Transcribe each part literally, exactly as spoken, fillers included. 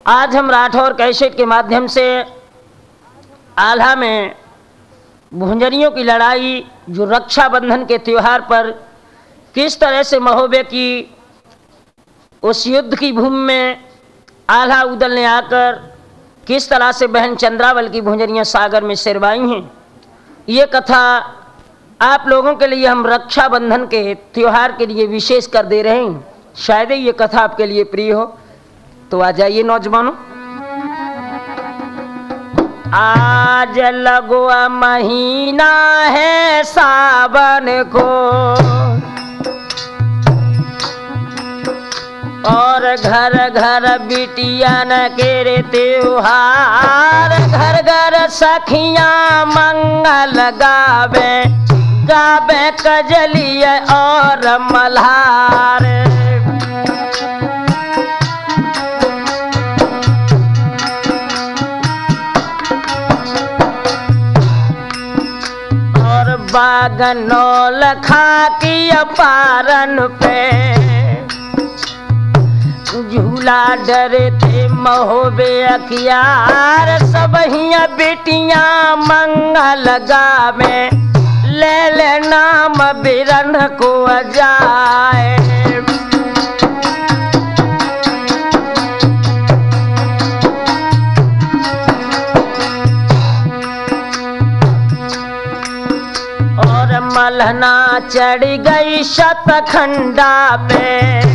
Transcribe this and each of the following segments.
आज हम राठौर कैसेट के माध्यम से आल्हा में भुंजरियों की लड़ाई जो रक्षाबंधन के त्यौहार पर किस तरह से महोबे की उस युद्ध की भूमि में आल्हा उदल ने आकर किस तरह से बहन चंद्रावल की भुंजरियां सागर में सिरवाई हैं, ये कथा आप लोगों के लिए हम रक्षाबंधन के त्यौहार के लिए विशेष कर दे रहे हैं। शायद ये कथा आपके लिए प्रिय हो, तो आ जाइए नौजवानों। आज लगुआ महीना है सावन को और घर घर बिटियान के रे त्योहार, घर घर सखियां मंगल गावे गावे कजलिया और मल्हार। और बागनौल खाकी पारन पे झूला डरे थे महोबे अखियार, सब हिया बेटियां मंगल गावे ले ले नाम बिरन को जाए। और मलहना चढ़ गई शतखंडा पे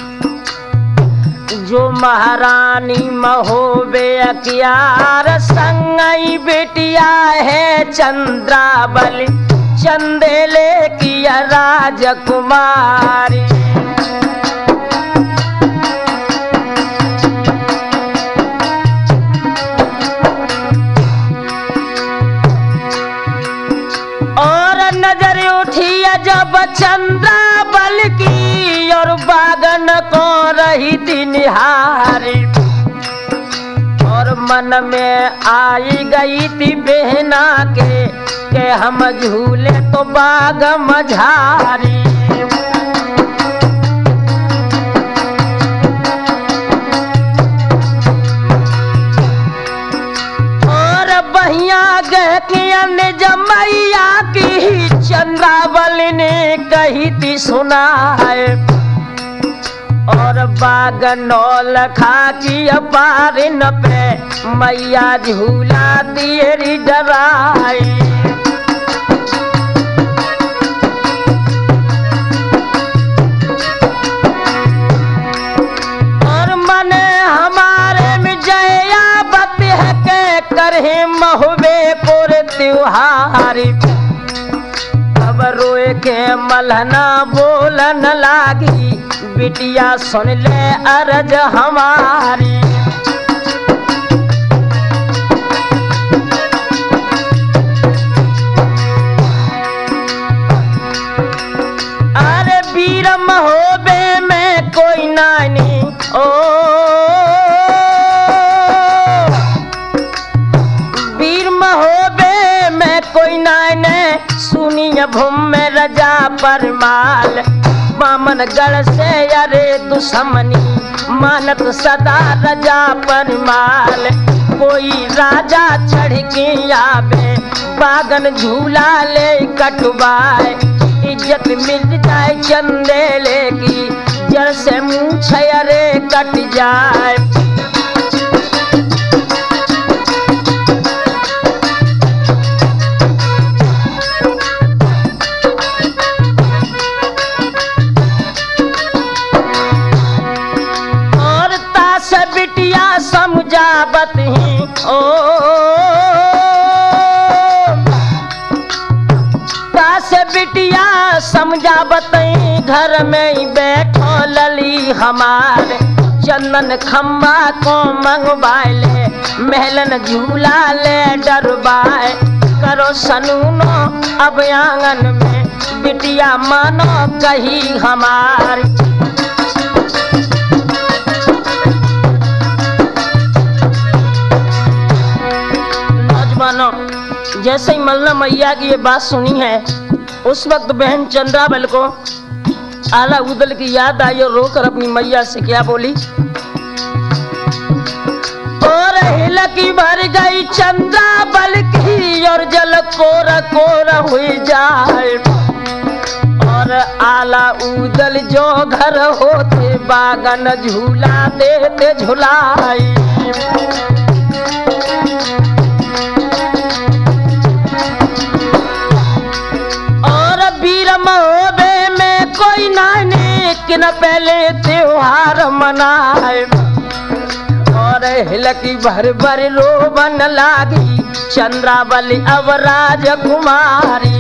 जो महारानी महोबे अखियार, संगई बेटिया है चंद्रावली चंदेले की राजकुमारी। और नजर उठी जब चंद्रावल की और बागन को रही थी निहारी, और मन में आई गई थी बहना के के हम झूले तो बाग मझारी। और बहिया गहकिया ने जमैया की चंद्रावल ने कही थी सुना है, और बागनौल खाकी पारिन पे मैया झूला दियरी डराई। और मने हमारे में जया बत है के करहे महोबे पुर त्योहारी। अब रोए के मलहना बोलन लागी बिटिया सुन ले अर्ज हमारी। अरे वीर महोबे में कोई नानी ओ वीर महोबे में कोई नानी, सुनिए भूम में रजा परमाल बामन गढ़ से अरे दुश्मनी मानत सदा रजा परमाल। कोई राजा चढ़ के आवे बागन झूला ले कटवाए, इज्जत मिल जाए चंदेले की जड़ से मुँह अरे कट जाए। समझावत ही ओ काश बिटिया समझावत ही, घर में ही बैठो लली हमार। चंदन खम्बा को मंगवाए ले महलन झूला ले डरवाए, करो सनूनो अब आंगन में बिटिया मानो कही हमारी। जैसे ही मल्ला मैया की ये बात सुनी है, उस वक्त बहन चंद्रावल को आला उदल की याद आई और रोकर अपनी मैया से क्या बोली, हिलकी भर गई चंद्रा बल की और जल कोर कोर हुई जाए और आला उदल जो घर होते बागन झूला देते झुलाई। और वीर महोबे में कोई नाने कि न पहले त्योहार मनाए और हिलकी भर भर रोबन लागी चंद्रावली अब राजकुमारी।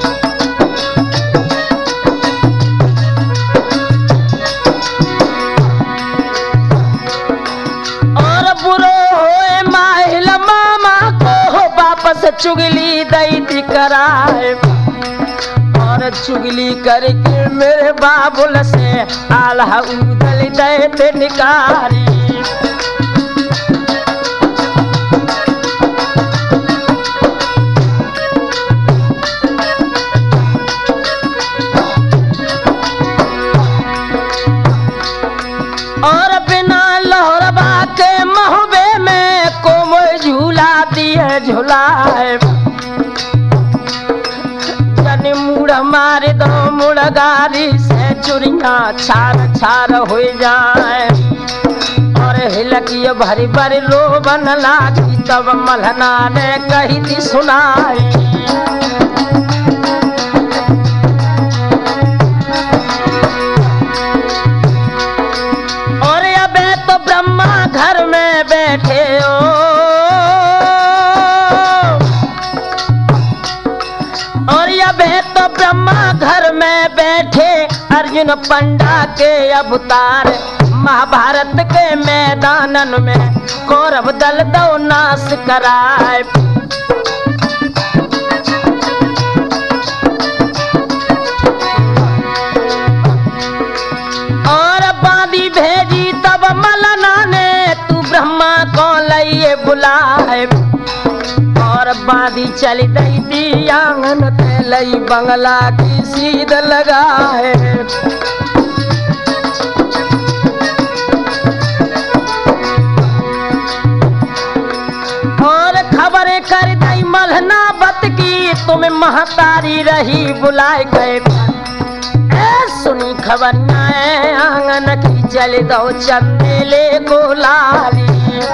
और बुरो होए माहिल मामा को वापस चुगली दैती कराए और चुगली करके मेरे बाबुल से आल्हा उदल दैते निकारी। और बिना लोहरबा के महुबे में कोमल झूला दिए झुलाए जन मुड़ मारे दो मुड़ गारी से चुरिया छार छार हो जाए और हिलकी भरी भरी रोबन लागी तब मलहना ने कही थी सुनाई। घर में बैठे हो और यह तो ब्रह्मा घर में बैठे अर्जुन पंडा के अवतार महाभारत के मैदानन में कौरव दल दो नाश कराए। और बांधी भेजी तब मलना ने ब्रह्मा को लइए बुलाए और बांधी चली दी आंगन पे लई बंगला की सीध लगाए। और खबरें कर दई मलहना बत की तुम्हें महतारी रही बुलाए गए सुनी खबरियां आंगन की चल दो चंदेले को लाली।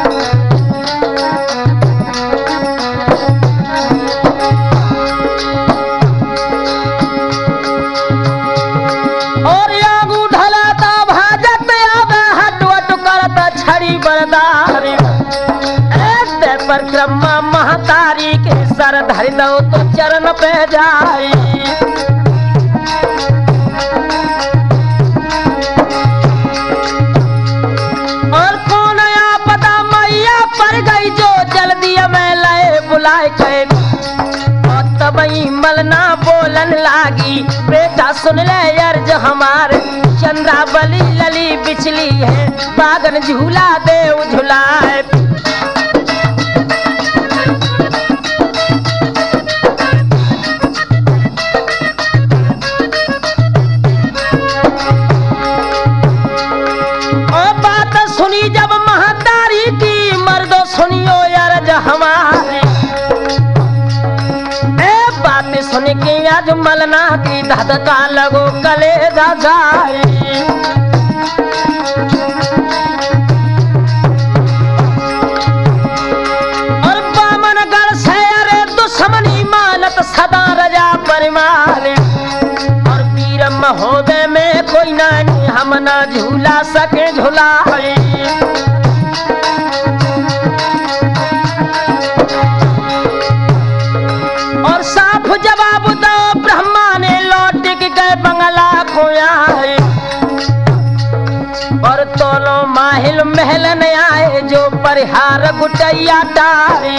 और आगू ढलाता भाजत आवे हटवट करता छड़ी बरदारी ऐसे परिक्रमा महतारी के सर धर दो तो चरण पे जाई। मलना बोलन लागी बेटा सुन ले अर्ज हमार चंद्रावली लली बिचली है बागन झूला दे झुलाए। और बात सुनी जब महतारी की मर्दो सुनियो अर्ज हमारी सुन के आज मलना की धधका लगो कलेजा जाए। और बामनगढ़ से अरे दुश्मनी मानत सदा रजा परिमाल और वीर महोदय में कोई नानी हम ना झूला सके झुलाए। और साफ जवाब दो ब्रह्मा ने लौट के गए बंगला को आए और दोनों माहिल महल ने आए जो परिहार गुटैया डारे।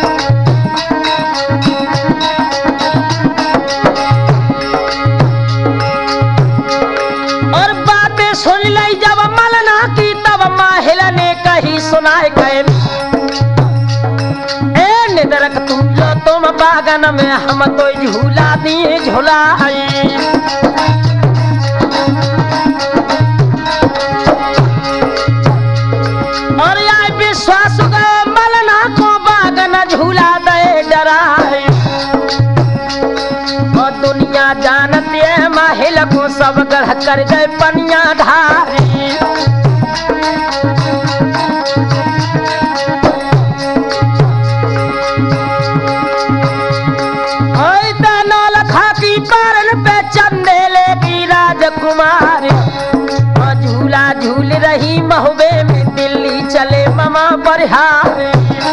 और बातें सुन ली जब मलना की तब माहिल ने कही सुनाए गए निदरक तुम जो तुम बागन में हम तो झूला दिए झुलाए। और यह विश्वास मलना कर गए पनिया धारी। राजकुमार झूला झूल रही महुबे में, दिल्ली चले मामा बरिहार।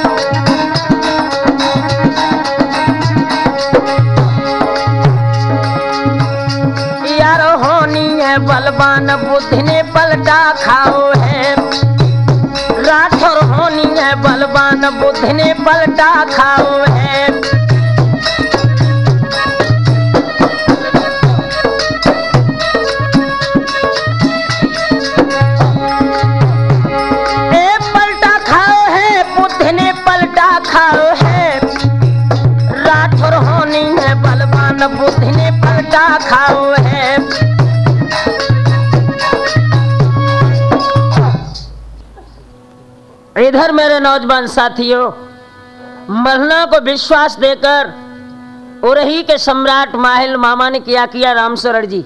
यारो होनी है बलवान बुद्धि ने पलटा खाओ है, राठौर होनी है बलवान बुद्धि ने पलटा खाओ है। बुद्धि ने पलटा खाओ है। इधर मेरे नौजवान साथियों, मरना को विश्वास देकर उरही के सम्राट माहिल मामा ने क्या किया रामशरण जी।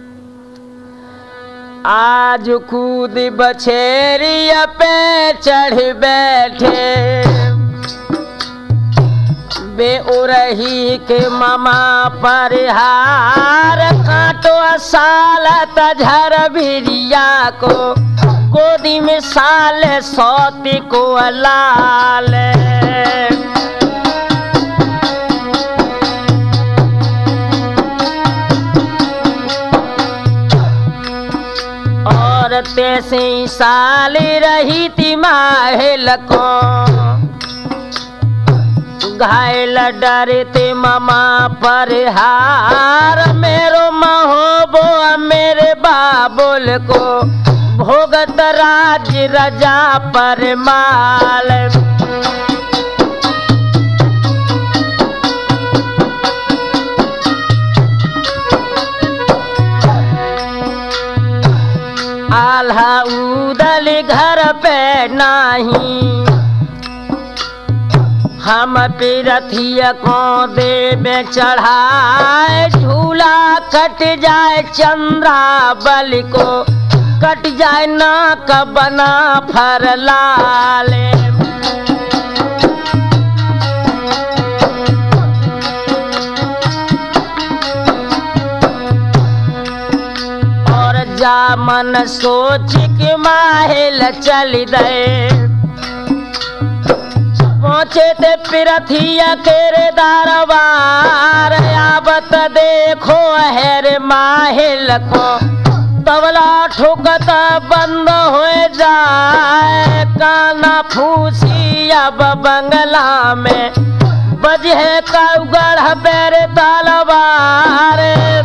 आज कूद बछेरिया पे चढ़ बैठे, बे उरही के मामा परिहार। कांटो साल तझर भिरिया को, गोदी में साल सौती को लाल। और तैसे साल रही थी माहिल को, घायल डरते मामा परिहार। मेरो महोबो मेरे बाबुल को, भोगत राज रजा पर माल। आल्हा उदल घर पे नहीं, हम पिरथिया को देवे चढ़ाए। झूला कट जाए चंद्रा बलि को, कट जाए नाक बना फर लाले। और जा मन सोच के माहिल चल गए, पहुंचे ते पिरथिया केरे दरबार। आवत देखो हेर माहिल को, तबला ठुकत बंद हो जाए। काना फूसी अब बंगला में, बजे कौगढ़ बेर तलवार।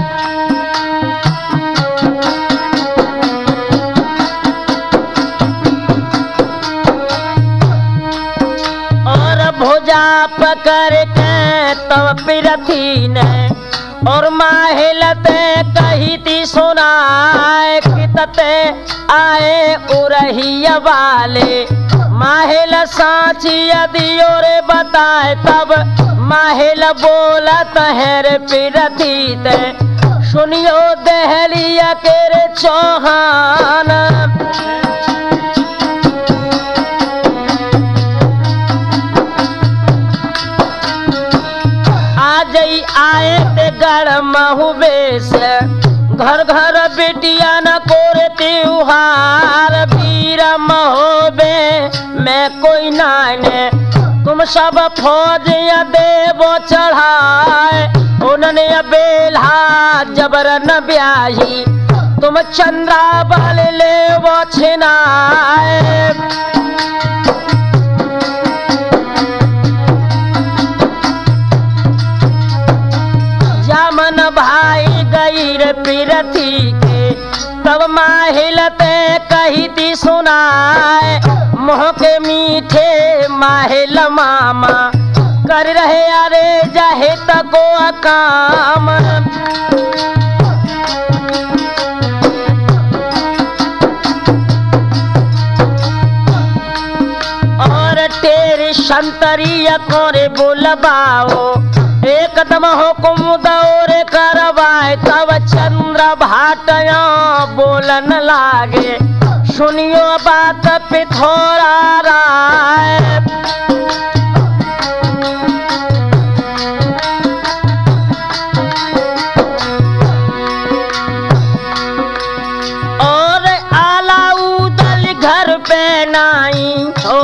भुजा पकड़ के तब पिरथी ने, और माहिल ते कही थी सुनाए। कितते आए उरहिया वाले, माहिल साची यदि और बताए। तब माहिल बोलत है रे पिरथी ते, सुनियो दहलिया के रे चौहान। आए ते गढ़ महुबे से, घर घर बेटिया न कोरे त्योहार। वीर महुबे में कोई नाने, तुम सब फौज या देवो चढ़ाए। उन्होंने बेल्हा जबरन ब्याही, तुम चंद्रा बल ले वो छिनाए। जामन भाई गईर पिरथी के, तब माहिल ते कही थी सुनाए। मोह के मीठे माहिल मामा, कर रहे अरे जाहे तको काम। और तेरे संतरिया कोरे बोलबाओ, एकदम हुकुम दौरे करवाए तब चंद्र भाटया बोलन लागे, सुनियो बात पिथौरा राय। और आला उदल घर पे नाई ओ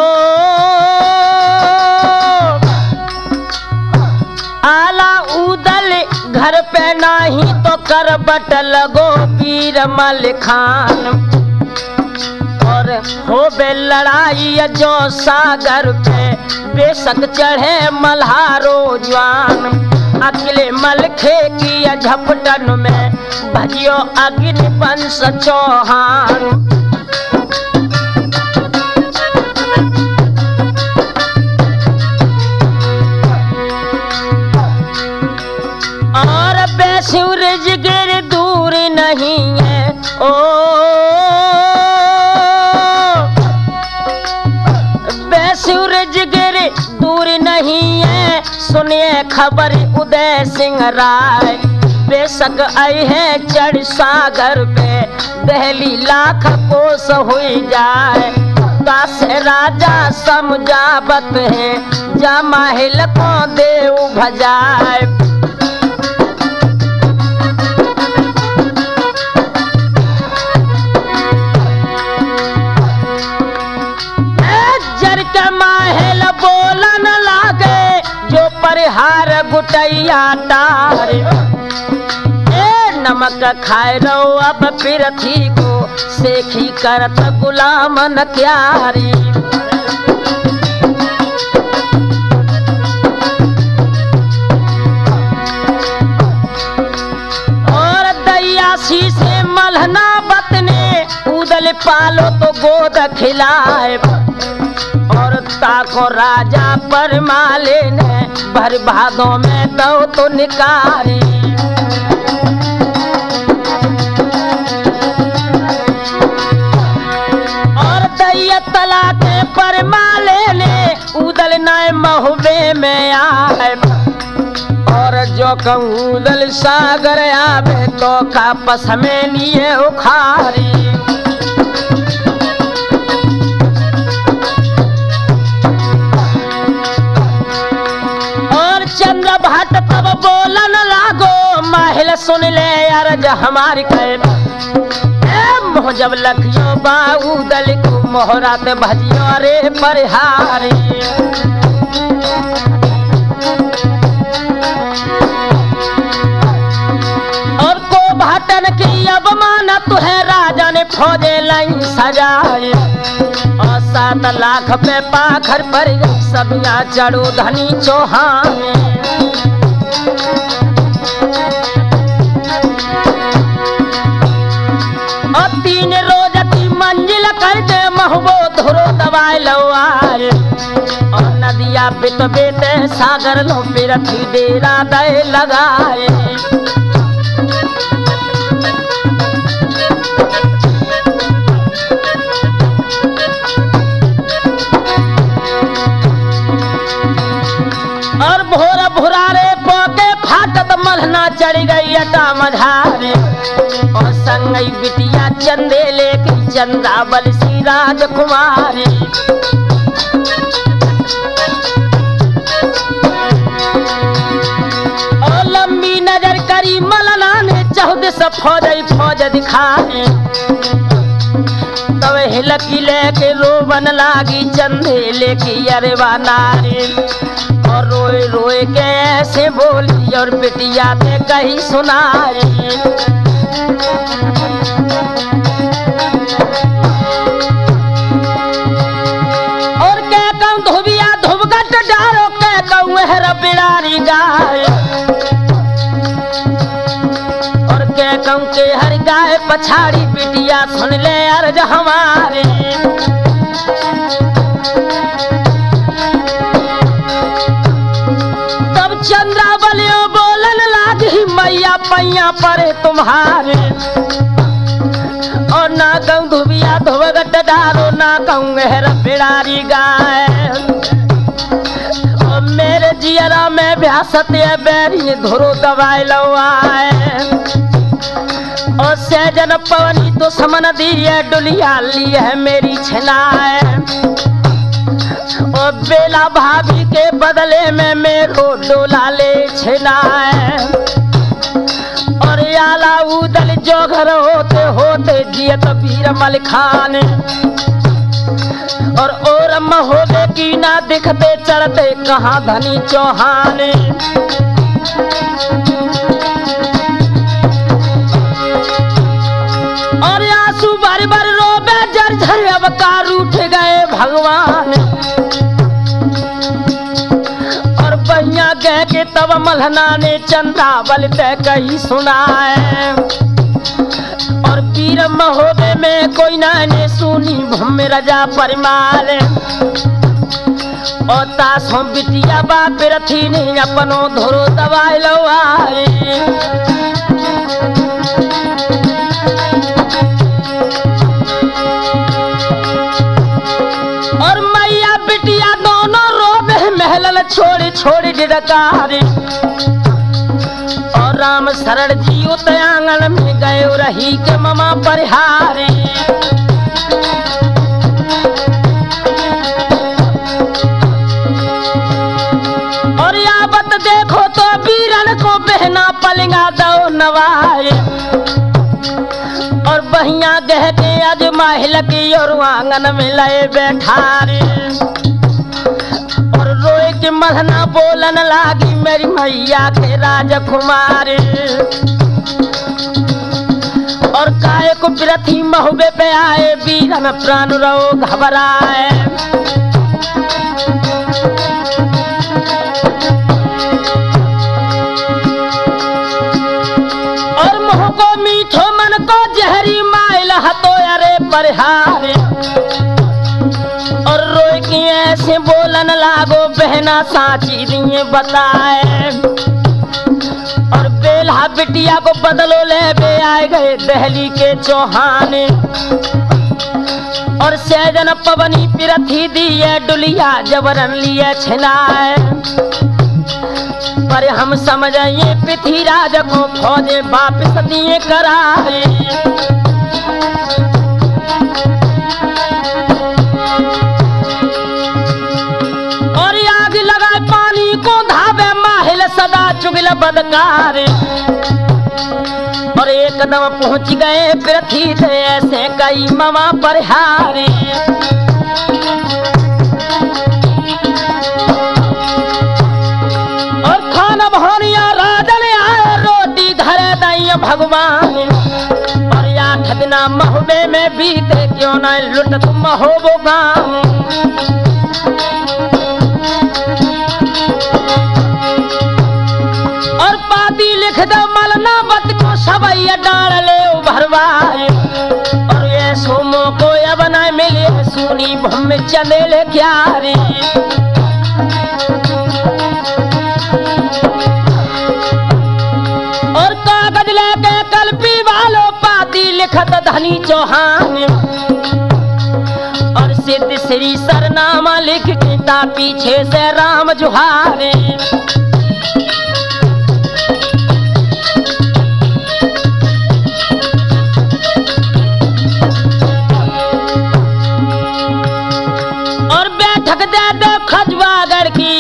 आला उदल घर पे नाही तो कर बट लगो पीर मल खान। और हो बे लड़ाई जो सागर पे बेशक चढ़े मल्हारो जवान, अकेले मलखे की झपटन में भजियो अग्नि वंश चौहान। और बेसूरज गिर दूर नहीं है ओ बेसूरज गिर दूर नहीं है, सुनिए खबर उदय सिंह राय। बेशक आई है चढ़ सागर पे दहली लाख कोस हुई जाए। दास राजा समझावत है जा माहिल को देव भजाए। जर के माहिल बोलन लागे जो परिहार गुटैया तार। नमक खाए रो अब पृथ्वी को सेखी करत गुलामन क्यारी। और दयासी से मलहना बतने उदल पालो तो गोद खिलाए। और ताको राजा पर माले ने भर भादों में दो तो निकारी। तला के पर माले ने उदल नाय महुबे में आए। और जो कहूँ उदल सागर आवे तो कापस में लिए उखारी। और चंद्र भाट तब बोलन लागो माहिल सुन ले अर्ज हमारी कह। जब लखियो बाऊ दल को मोहरात भजियो रे परिहारी। और को भाटन की अब माना तुहे राजा ने फौजे लाई सजाए। और सात लाख पे पाखर पर सब यहाँ चढ़ो धनी चौहान। तीन रोज की मंजिल करके महबो धरो दवाए लवार। और नदिया बित बेते सागर लो पृथ्वी डेरा दे लगाए। और भोर भुरारे पोके फाटत मलहना चढ़ गई अटा मझारे। और संगई बिटिया चंदे लेके चंद्रावल सी राजकुमारी। और लंबी नजर करी मलना ने चौदह सौ फौज फौज दिखाए। तब हिलकी लेके रोवन लागी चंदे लेके अरेवा नारी। और रोए रोए के ऐसे बोली और बिटिया ने कही सुनाई। और के कहूँ धोबिया धोबगट डालो के कहूँ हेरा बिरारी गाय। और के कहूँ के हर गाय पछाड़ी बिटिया सुन ले अर्ज हमारे। तब चंद्रावलियों बोलन लागी मैया पैया परे तुम्हारे। और ना कहूँ धोबिया धोबगट डालो ना कहूँ हेरा बिरारी गाय। और मेरे जी जियरा में भ्यासत बैरी धुरो दवाई लवाए और सहजन पवनी तो समन दिए डुलिया ली है मेरी छनाए और बेला भाभी के बदले में मेरो डोला ले छनाए और आला उदल जो घर होते होते जियत वीर मल खान और और महोदय की ना दिखते चढ़ते कहाँ धनी चौहान और आंसू बार बार रोबे जर्जर अब कार उठ गए भगवान और बहिया कह के तब मल्हना ने चंदा बल तय कही सुनाए और पीर महोदय में कोई ना ने सुनी भूमि रजा परिमाल और तास हम बिटिया बाप रथी ने अपनो धोरो दवाई लवाए और मैया बिटिया दोनों रोबे महल छोड़ी छोड़ी डकारी और राम शरण जी उत आंगन में गए रही के ममा परिहारे और यावत देखो तो वीरन को बहना पलिंगा दो नवाए और बहिया गह के आज माहिल की और आंगन में लए बैठारे रोए के मधना बोलन लागी मेरी मैया के राजकुमार और काय को प्रथि महुबे पे आए वीरन प्राण रो घबराए और मुँह को मीठो मन को जहरी माइल हतो अरे परिहारे और रोए की ऐसे बोलन लागो बहना साची दिए बताए और बेला बिटिया को बदलो ले बे आए गए दहली के चौहान और सहजन पवनी पिरथी दिए डुलिया जबरन लिए छिनाए पर हम समझिए पृथ्वीराज को फौजे वापिस दिए कराए सदा चुगल बदकार और एकदम पहुंच गए पृथ्वी से ऐसे कई ममा परिहारे और खाना भनिया राजन आए रोटी घर दई भगवान और आठ दिन महुबे में बीते क्यों न लुट तुम महोबो गाँव लिख दो मलना बत को सबैया डाल ले भरवाए और ये सोमो को अब न मिले सुनी भूमि चंदेले क्या रे और कागज लेके कल्पी वालों पाती लिखत धनी चौहान और सिद्ध श्री सरनामा लिख के ता पीछे से राम जुहारे खजवागढ़ की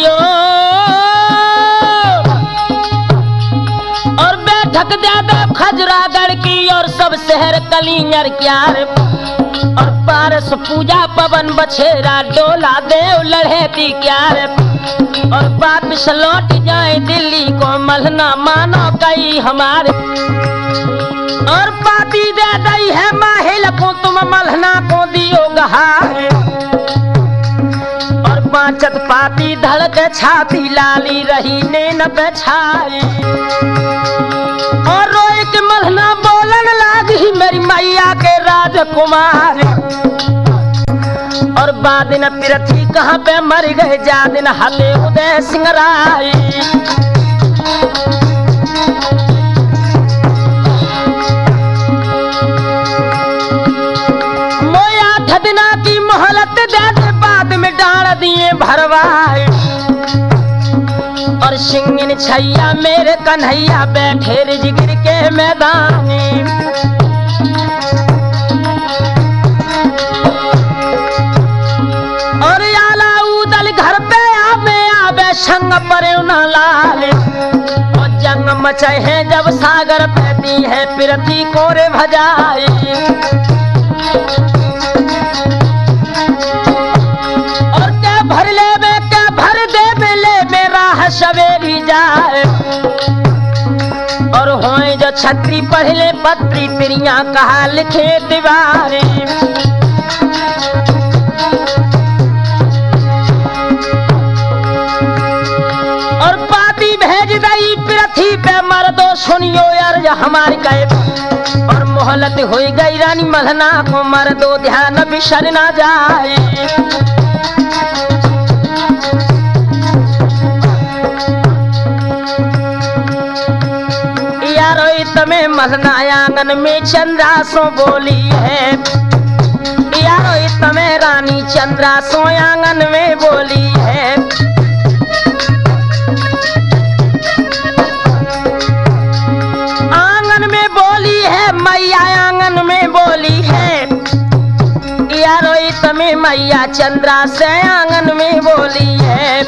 और बैठक दे दो खजरागढ़ की और सब शहर कलिंगर क्यार और पारस पूजा पवन बछेरा डोला देव लड़ेती क्यार और वापिस लौट जाए दिल्ली को मलना मानो कई हमारे और पाती दे दई है माहिल को तुम मलना को दियो गहार पांचत पाती धड़क छाती लाली रही ने न बेछाई और रोए के मलना बोलन लागी मेरी मैया के राजकुमार और बादिन पृथ्वी कहाँ पे मर गए जा दिन हले उदय सिंगराई मोया ठदना की मोहलत दे बाद में डाल दिए भरवाए सिंगिन छैया मेरे कन्हैया बैठे रिजगिर के मैदानी। और आला उदल घर पे आवे आवे संग पर न लाल। और जंग मचे है जब सागर पैती है पिरती कोरे भजाई। और क्या भर ले में क्या भर दे मिले मेरा सवेरी जाए। और होए जो छत्री पहले पत्री तिरिया कहा लिखे दीवारे। और पापी भेज दई पृथ्वी पे मर दो सुनियो यार हमारी कहे। और मोहलत हो गई रानी मलहना को मर दो ध्यान बिसर ना जाए। तमें मलहना आंगन में चंद्रासों बोली है। यारो तमें रानी चंद्रासों आंगन में बोली है। आंगन में बोली है मैया आंगन में बोली है। यारो तमें मैया चंद्रा से आंगन में बोली है।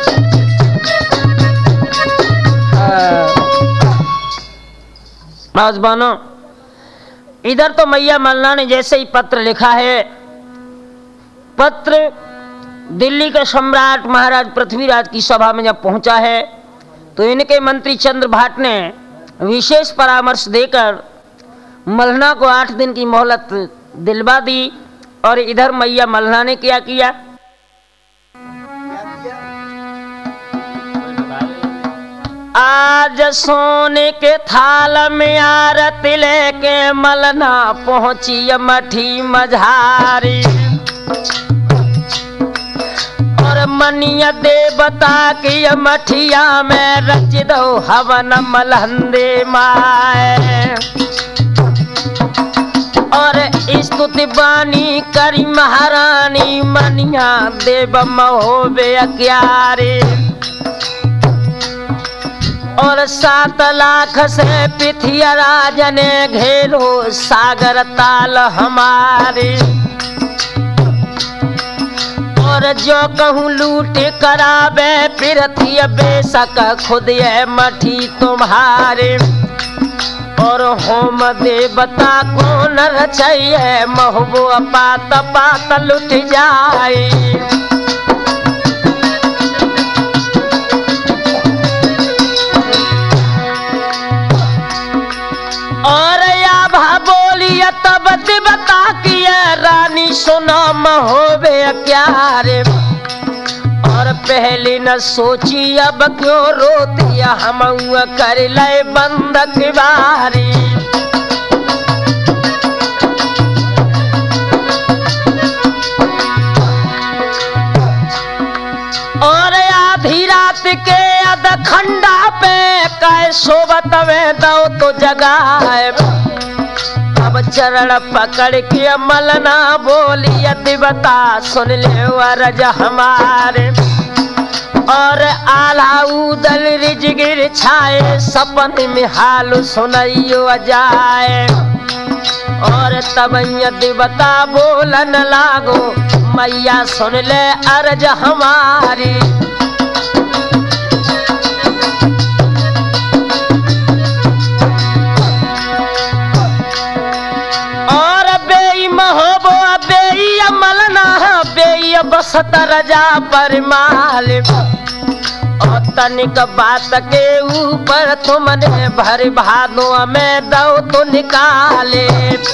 नौजवानों इधर तो मैया मलना ने जैसे ही पत्र लिखा है। पत्र दिल्ली के सम्राट महाराज पृथ्वीराज की सभा में जब पहुंचा है तो इनके मंत्री चंद्र भाट ने विशेष परामर्श देकर मलहना को आठ दिन की मोहलत दिलवा दी। और इधर मैया मलहना ने क्या किया? आज सोने के थाल में आरती लेके मलहना पहुंची मठी मझारी। और मनिया देवता की मठिया में रच दो हवन मलहंदे माए। और स्तुति बानी करी महारानी मनिया देव महोबे अक्यारे। और सात लाख से पिथिया राजने घेरो सागर ताल हमारे। और जो कहूँ लूट करावे पृथ्वी बेशक खुद ये मठी तुम्हारे। और होम देवता को न रचैये महबो पात पात लुट जाए। और या भा बोलिए तब देवता की रानी सुनो महोबे क्या रे। और पहले न सोची अब क्यों रोती हम कर ले बंदक बारी। और आधी रात के अध खंडा पे कै सोबत में दो तो जगाए। अब चरण पकड़ के मलहना बोली देवता सुन ले वरज हमारे। और आला उदल रिजगिर छाए सपन में हाल सुनइयो जाए। और तब देवता बोलन लागो मैया सुन ले अर्ज हमारी। बसत रजा पर माल। और तनिक बात के ऊपर तुमने भर भादो में दो तो निकाले।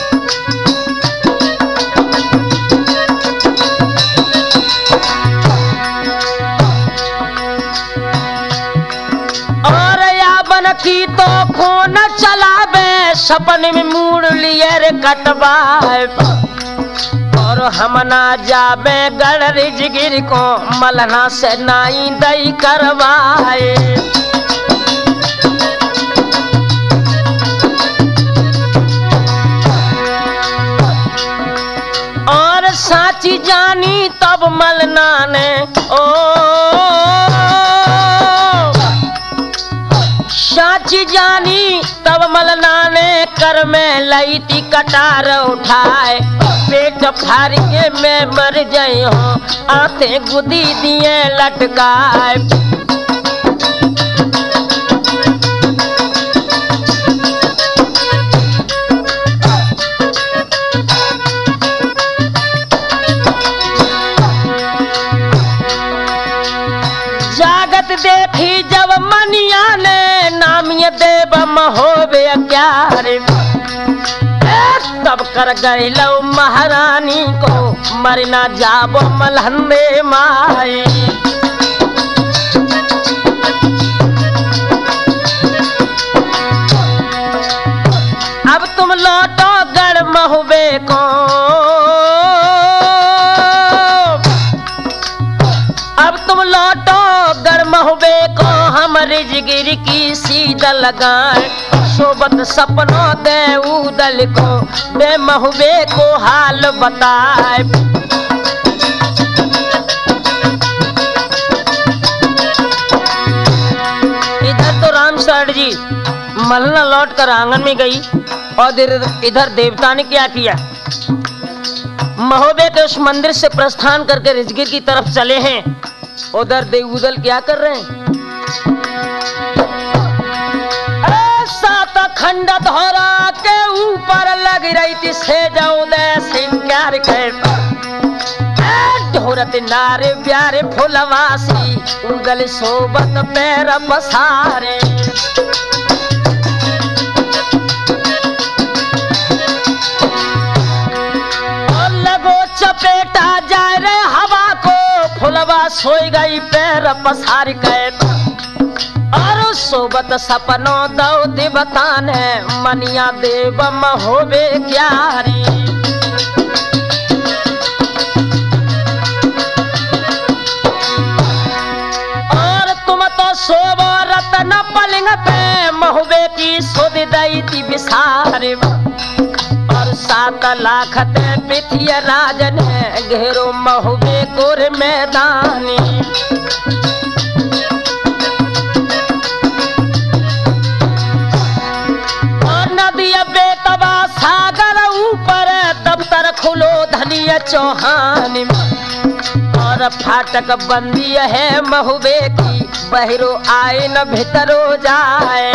और यावन की तो खून चलावे सपन में मूड लिए रे कटवाए। और हम ना जाबे गढ़ रिजगिर को मलहना से नाई दई करवाए। और साची जानी तब मलहना ने ओ जानी तब मलना ने कर में लई थी कटार उठाए, पेट फाड़ के मैं मर जाई हो आते गुदी दिए लटकाए। जागत देखी जब मनिया ने नामिय देव महोबे क्या रे, तब कर गई लो महारानी को मरना जाबो मलहंदे माई। अब तुम लौटो गढ़ महुबे को, अब तुम लौटो गढ़ महुबे को, हम रिजगिरी की सीधा लगाए, सोबत सपनों दे उदल को बे महुबे को हाल बताए। इधर तो राम शरण जी मलना लौट कर आंगन में गई और इधर देवता ने क्या किया, महोबे के उस मंदिर से प्रस्थान करके रिजगिर की तरफ चले हैं। उधर देवउदल क्या कर रहे हैं, खंड धोरा के ऊपर लग रही थी से जाऊं दे सिंगार के, ढोरत नारे प्यारे फुलवासी उगल सोबत पैर पसारे। और लगो चपेटा जाए रे हवा को, फुलवा सोई गई पैर पसार के, और सोबत सपनों दो दिवतान है मनिया देव महोबे क्यारी। और तुम तो सोबो रतन पलंग पे महोबे की सोद दई थी बिसारे, और सात लाख ते पिथिया राजन है घेरो महोबे कोर मैदानी। सागर ऊपर दफ्तर खुलो धनिया चौहान, और फाटक बंदी है महुबे की बहरो आए न भीतरो जाए।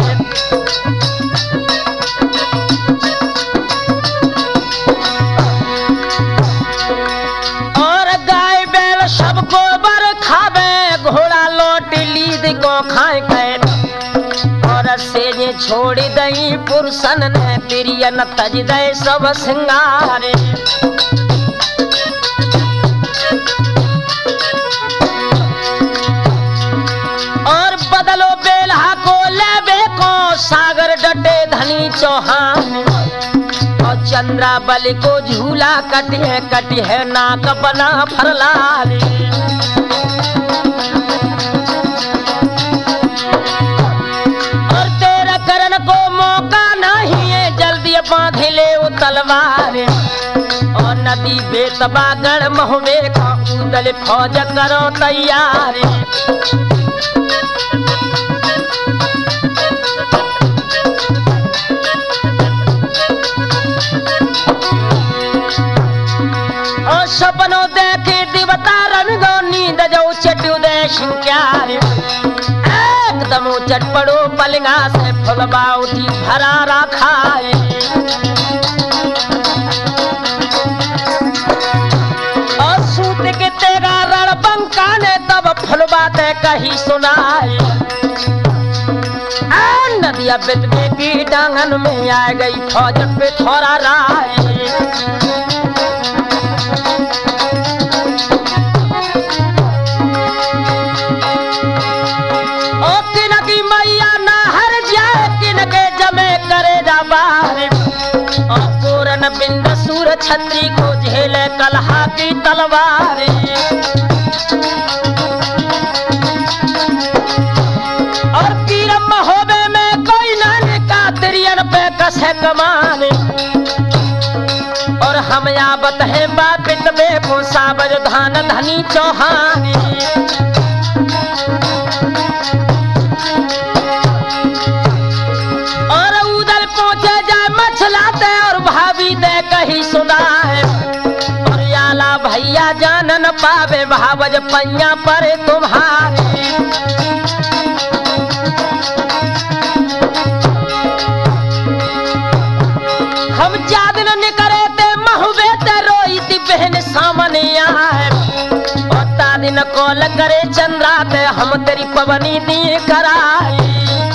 और गाय बैल सबको बर खावे, घोड़ा लौट लीद को खाए खाए, से छोड़ दई पुरुषन ने तिरियन तज दे सब सिंगारे। और बदलो बेल्हा को लेबे को सागर डटे धनी चौहान, और चंद्रा बलि को झूला कटी है कटी है नाक बना फरलाली। बांध ले वो तलवार, और नदी बेतबा गढ़ महुबे का उदल फौज करो तैयार। और सपनों देखे दिवता रंगो नींद जो चटू दे शिंक्यार, एकदम चटपड़ो पलंगा से फुलबा उठी भरा रखाए। और सूत के तेगा रण बंका ने तब फुलबा ते कही सुनाई, नदिया बेतबे की डांगन में आ गई फौज पे थोड़ा राय। बिंद सूर छत्री को झेले कलहा की तलवार, और तीर महोबे में कोई नाने का तिरियन पे कसे कमान। और हम याबत है बापित बेको साबर धान धनी चौहान। पावे भावज पैया पर तुम्हारे। हम जादन निकरे ते महुबे ते रोई थी बहन सामने आए, और तादिन कॉल करे चंद्रा ते हम तेरी पवनी दी कराई।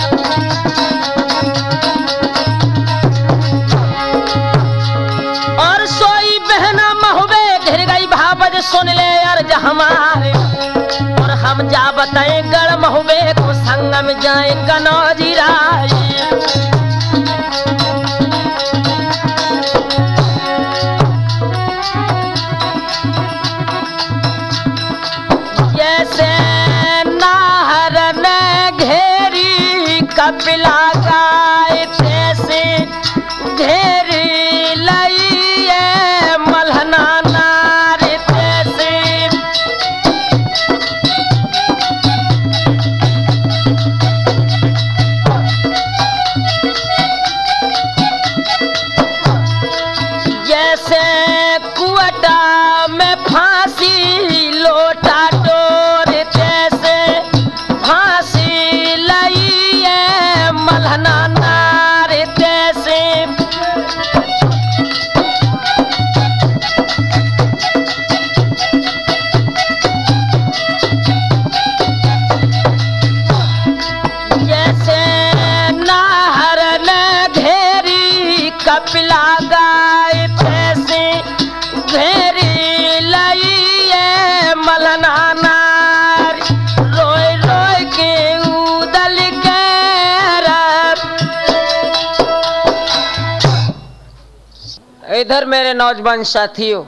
और सोई बहना महुबे घिर गई भावज सुन ले अर्ज हमारे, और हम जा बताए गढ़ महुबे को संगम जाए कनौजी राई। कपिला गाय तैसे घेरी लई मल्हना नार तैसे। जैसे कुआटा में फांसी लोटा डोर तैसे फांसी लई मल्हना नार तैसे। जैसे नाहर ने घेरी कपिला गाय तैसे घेरी लई मल्हना नार। रोय रोय के उदल के इधर मेरे नौजवान साथियों,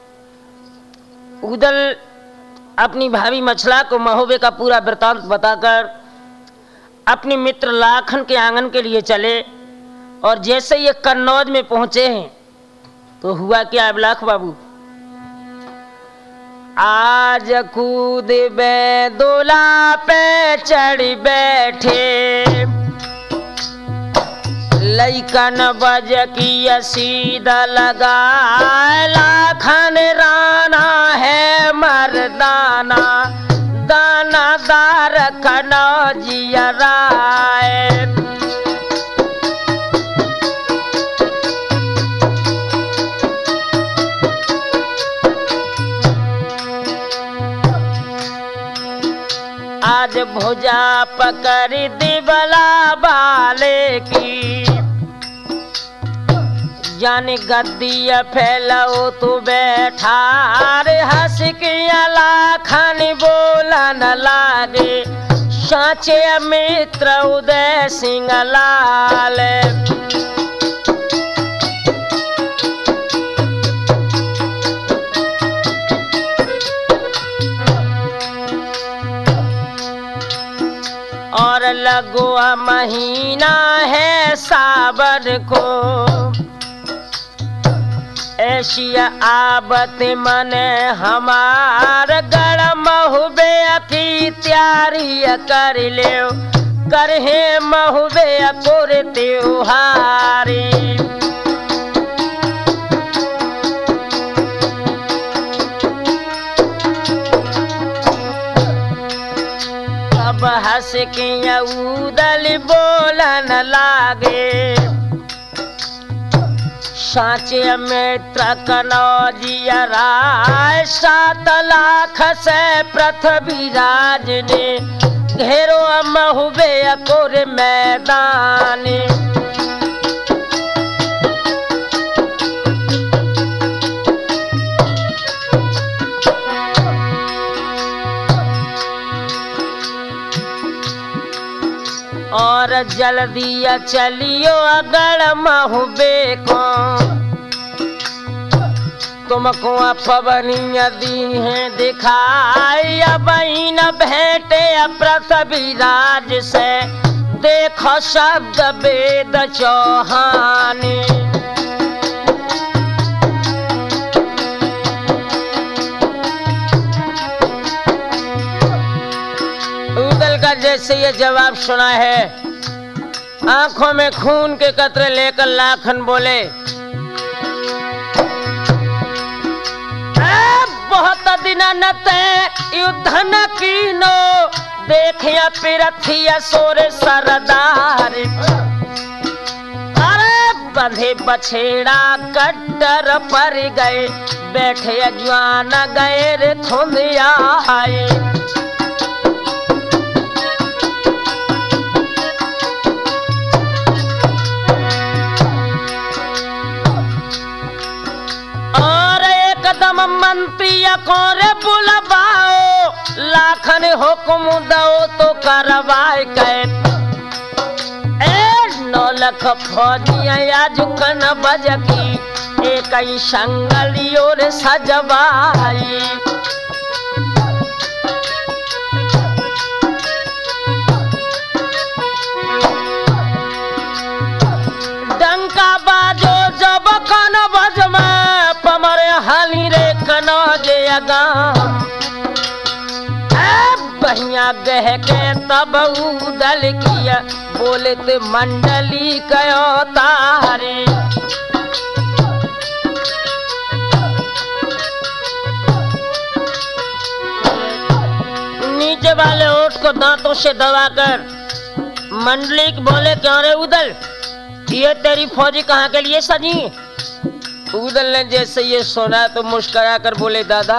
उदल अपनी भाभी मछला को महोबे का पूरा वृतांत बताकर अपने मित्र लाखन के आंगन के लिए चले, और जैसे ये कन्नौज में पहुंचे हैं तो हुआ क्या अबलाख बाबू। आज कूद बे दोला पे चढ़ बैठे लइकन बज की सीधा लगा लाखन राना है मर्दाना दाना दार कनौजिया राय। आज भुजा पकड़ दिबला बाले की जाने गद्दिया फैलाओ तू बैठा रे हंस के लाखन बोलन लागे साचे मित्र उदय सिंह लाल। और लगुआ महीना है सावन को ऐसी आबत मन हमार गढ़ महुबे की तैयारी कर ले करहे महुबे कोर त्योहारी। अब हंस के उदल बोलन लागे साचे मित्र कनौजिया राय। सात लाख से पृथ्वीराज ने घेरो महुबे कोर मैदान। और जल्दी चलियो अगड़ महुबे को तुमको पवनिया दी है दिखाई। बहन भेंटे पृथ्वीराज से देखो शब्द वेद चौहानी। उदल का जैसे ये जवाब सुना है आंखों में खून के कतरे लेकर लाखन बोले बहुत दिन नते युद्ध न कीनो देखिया पिरथिया सोरे सरदार। अरे बंधे बछेड़ा कट्टर पर गए बैठे अजवान गए रे थुंदिया आए। मंत्री कोरे बुलवाओ लाखन हुक्म दो तो करवाए के। ए नौ लख फौजिया झुकन बजकी एक ही संगलियों सजवाई। डंका बाजो जब कन बजमा पमरे हाली रे कनो जे अगाम। बहिया गह के तब उदल किया बोले ते मंडली कयो तारे। नीचे वाले ओठ को दांतों से दबाकर मंडली बोले क्यों रे उदल ये तेरी फौजी कहाँ के लिए सजी। उदल ने जैसे ये सुना तो मुस्कुरा कर बोले दादा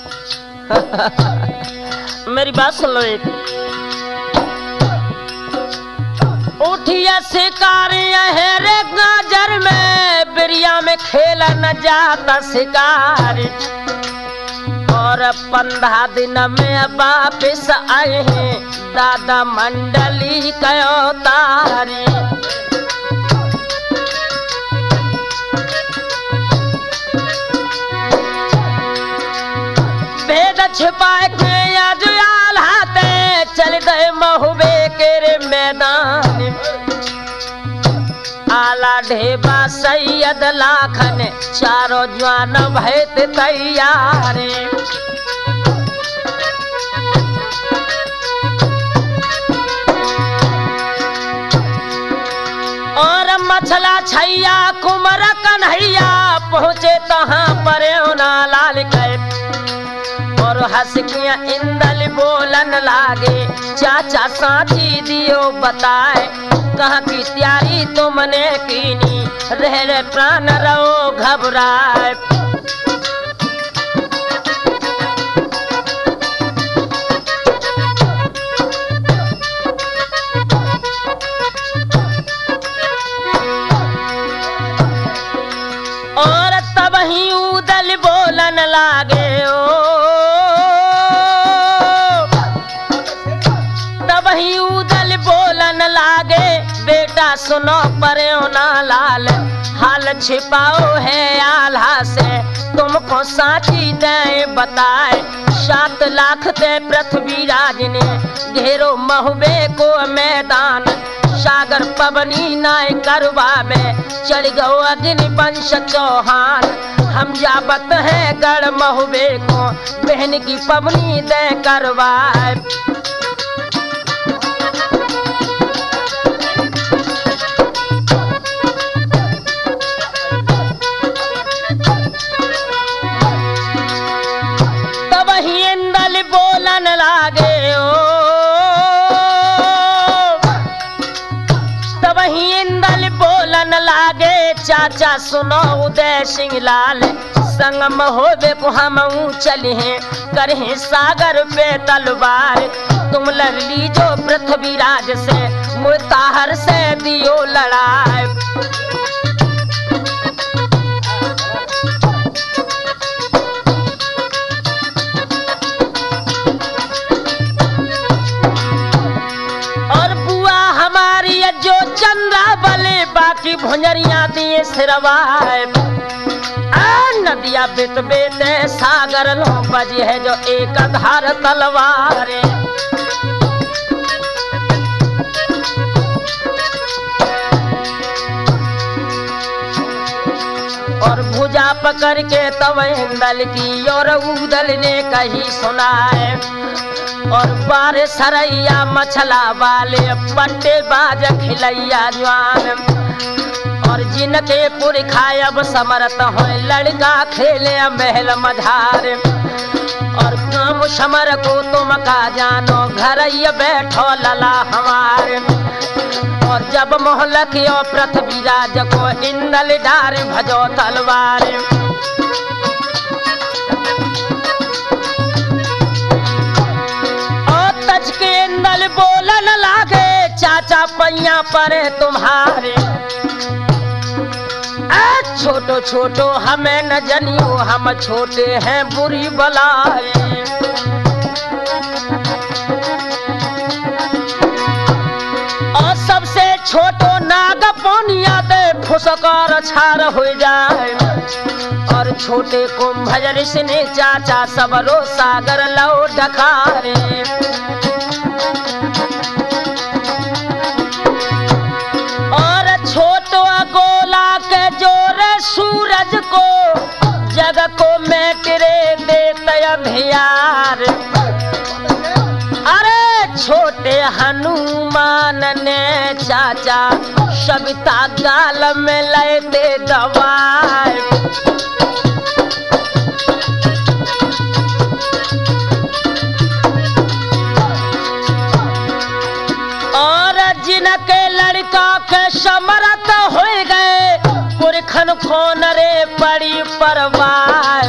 मेरी बात सुन लो। एक उठिया शिकारिया है रे गाजर में बिरिया में खेला न जाता शिकार। और पंद्रह दिन में वापिस आए हैं दादा मंडली कयो तारी। छिपाए के आज आल्हाते चल गए महुबे के रे मैदान। आला ढेबा सैयद लाखन चारों जवान भय तैयार। और मछला छैया कुमर कन्हैया पहुँचे तहाँ पर लाल के। और हंसकियां इंदल बोलन लागे चाचा साची दियो बताए कहाँ की तैयारी तुमने कीनी रह रे प्राण रहो घबराए। और तब ही उदल बोलन लागे ओ उदल बोलन लागे बेटा सुनो परे ना लाल हाल छिपाओ है आल्हा से तुमको साची दे बताए। सात लाख ते पृथ्वीराज ने घेरो महुबे को मैदान। सागर पवनी नाय करवा में चढ़ गो अग्नि वंश चौहान। हम जाबत है गढ़ महुबे को बहन की पवनी दे करवाए। बोलन लागे ओ तब ही इंदल बोलन लागे चाचा सुनो उदय सिंह लाल संग महोबे को हम चले हैं करें सागर पे तलवार। तुम लड़ लीजो पृथ्वीराज से मुताहर से दियो लड़ाई। जो चंद्रा बले बाकी भुंजरिया दिए सिरवाए। नदिया बित बेते सागर लो बजी है जो एक धार तलवार। और भुजा पकड़ के तब इंदल की और उदल ने कही सुनाए। और बारे सरैया मछला वाले पट्टे बाज खिलैया जवान। और जिनके पुरखायब समरत हो लड़का खेले महल मझार। और काम समर को तुम का जानो, घर ये बैठो लला हमारे। और जब मोहलक यो पृथ्वीराज को इंदल डार भजो तलवार। और तज के इंदल बोलन लागे, चाचा पैया पर तुम्हारे। छोटो छोटो हमें न जनियो, हम छोटे हैं बुरी बलाए। और सबसे छोटो नाग पोनिया दे फुसकार छार हो जाए। और छोटे को भजर ने चाचा सबरो सागर लो ढकारे। और छोटो गोला के जोर सूरज को जग को मैं तेरे देते अभियार। अरे छोटे हनुमान ने चाचा सविता गाल में लेते दवाई। और जिनके लड़का के समरथ हो गए, पुरखन खोन रे पड़ी परवार।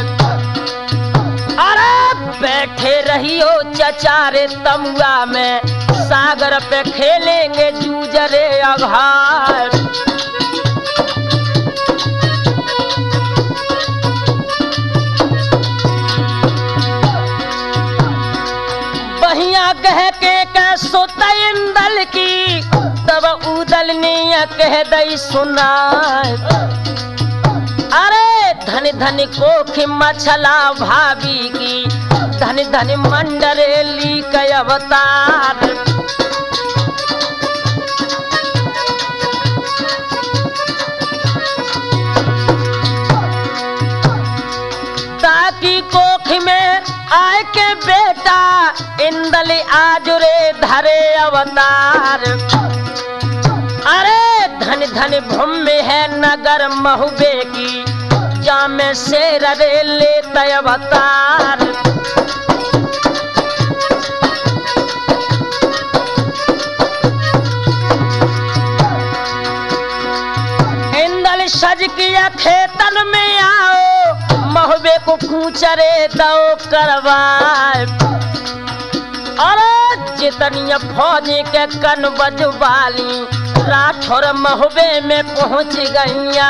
अरे बैठे रहियो चचारे तमुआ में, सागर पे खेलेंगे जूझरे अघार। बहिया कह के कह सोता इंदल की, तब उदल ने कह दई सुना। अरे धन धन कोख मछला भाभी की, धन धन मंडरेली के अवतार। ताकि कोख में आए के बेटा, इंदल आज रे धरे अवतार। अरे धन धन भूमि है नगर महुबे की, जामे शेर रे लेते अवतार। इंदल सज किया खेतन में आओ, महुबे को कूचरे दो करवाए। अरे जितनी फौजी के कन बजवाली, राठौर महुबे में पहुंच गईया।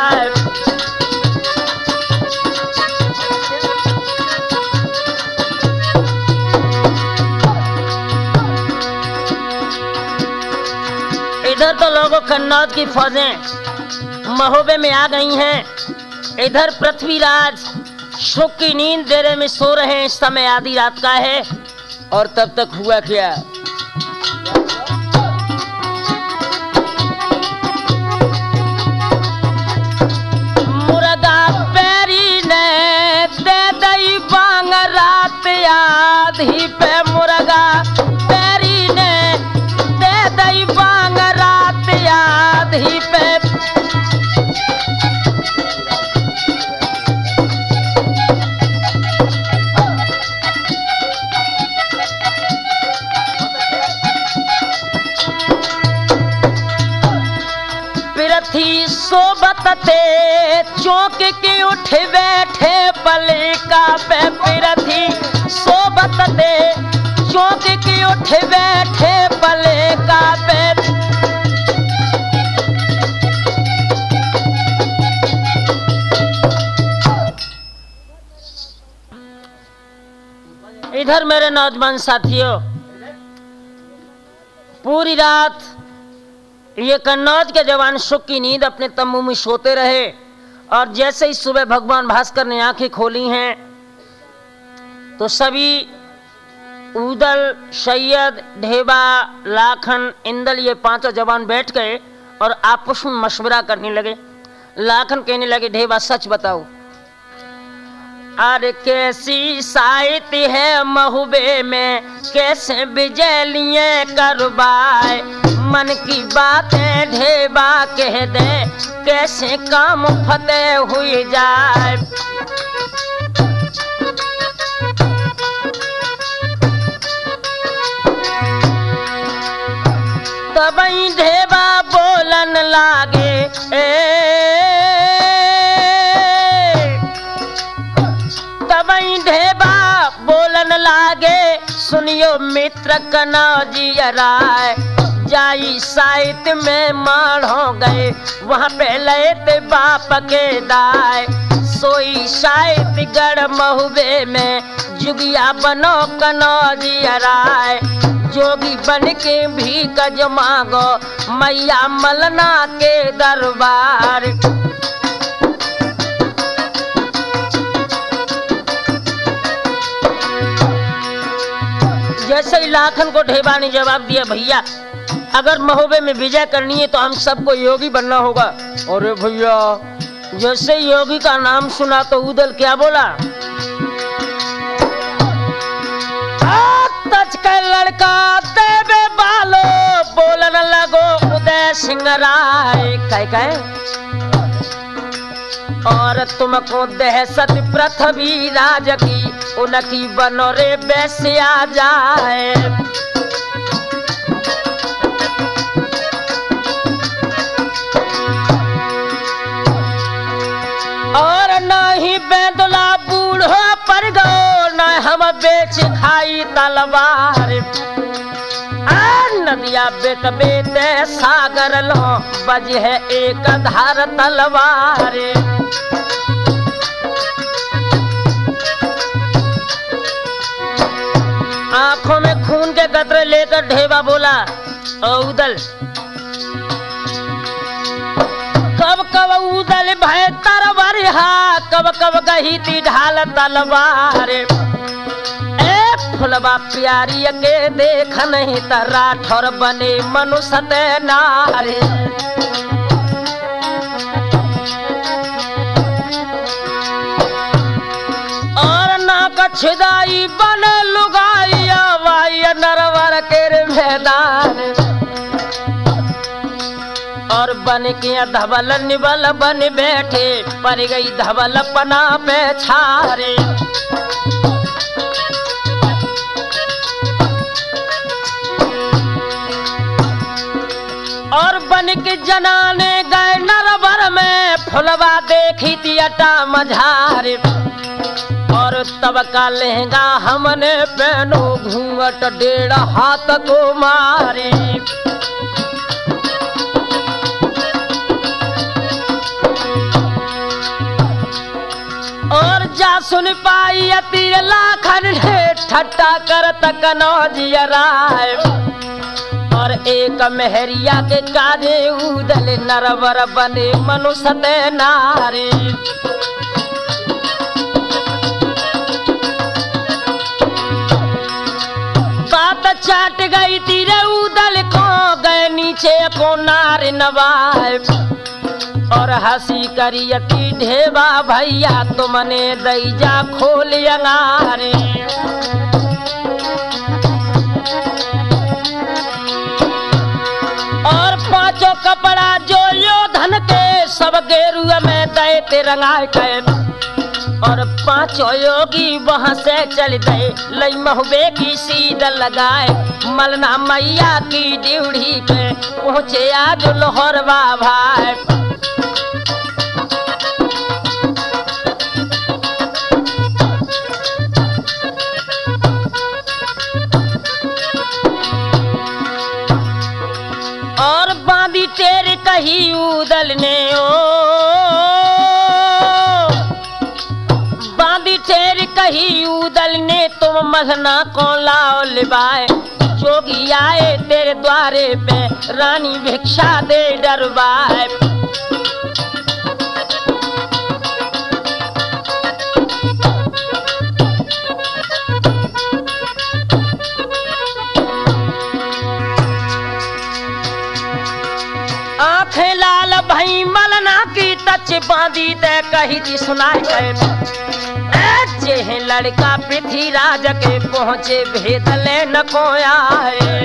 इधर तो लोगों कन्नौज की फौजें महुबे में आ गई हैं, इधर पृथ्वीराज सुख की नींद डेरे में सो रहे हैं। इस समय आधी रात का है। और तब तक हुआ क्या, मुर्गा पैरी ने दे दई बांग रात आधी पे। मुर्गा पैरी ने दे दई बांग रात आधी पे। पृथ्वी सोबत ते चौक के उठ बैठे पलिका पे। पृथ्वी सोबत ते चौक के उठ बैठे पलिका पे। इधर मेरे नौजवान साथियों, पूरी रात ये कन्नौज के जवान सुख की नींद अपने तंबू में सोते रहे। और जैसे ही सुबह भगवान भास्कर ने आंखें खोली हैं, तो सभी उदल, सैयद, ढेबा, लाखन, इंदल ये पांचों जवान बैठ गए और आपस में मशवरा करने लगे। लाखन कहने लगे, ढेबा सच बताओ, अरे कैसी साहित्य है महुबे में, कैसे विजय लिए करवाए। मन की बातें ढेबा कह दे, कैसे काम फतेह हुई जाए। लागे ए तबई ढेबा बोलन लागे सुनियो मित्र कनौजिया राय जाई साहित्य में मार हो गए वहाँ पे लेते बाप के दाय सोई साहित्य गढ़ महुबे में जुगिया बनो कनौजिया राय जोगी बन के भी कज मांगो मैया मलना के दरबार। जैसे ही लाखन को ढेबा ने जवाब दिया भैया अगर महोबे में विजय करनी है तो हम सबको योगी बनना होगा। अरे भैया जैसे योगी का नाम सुना तो उदल क्या बोला तच के लड़का देवे बालो बोलन लगो उदय सिंह राय कह कह और तुमको दहशत पृथ्वी राज की उनकी बनो रे बैसिया जाए और नहीं बेदुला बूढ़ो पर गो न हम बेच खाई तलवार नदिया बेट बेटे सागर लो बज है एक धार तलवार। आंखों में खून के कतरे लेकर ढेबा बोला उदल कब कब उदल भय तरवार कब कब गही थी ढाल तलवार ए फुलवा प्यारी के देख नहीं तरा ठोर बने मनुष्य नारे और ना कछदाई बन लुगाई वाई नरवर के मैदान और बन के धवल निबल बन बैठे पर गई धवल पना पे छारे और बन के जनाने गए नरवर में फुलवा देखी थी अटा मझारे और तब का लहंगा हमने पहनो घूंघट डेढ़ हाथ को मारे और जा सुन पाई तीर लाखन ने ठट्टा कर कनौजिया राय और एक मेहरिया के काजे उदल नरवर बने मनुष्य नारे बात चाट गई तीरे उदल को गए नीचे को नार नवाब और हंसी करियती ढेबा भैया तुमने दैजा खोल अंगारे और पांचों कपड़ा जो योधन के सब गेरुआ में दे तिरंगा के और पांचों योगी वहां से चल गए लई महुबे की सीध लगाए मलना मैया की ड्यूढ़ी पे पहुंचे आज लोहरवा भाई और बांधी तेरे कही उदल ने ओ बांधी तेरे कही उदल ने तुम मखना को लाओ लिबाए जोगी आए तेरे द्वारे पे रानी भिक्षा दे डरवाए आंखें लाल भई मलना की तच बांधी ते कही थी सुनाए गए जे लड़का पृथ्वीराज के पहुंचे भेद ले न को आए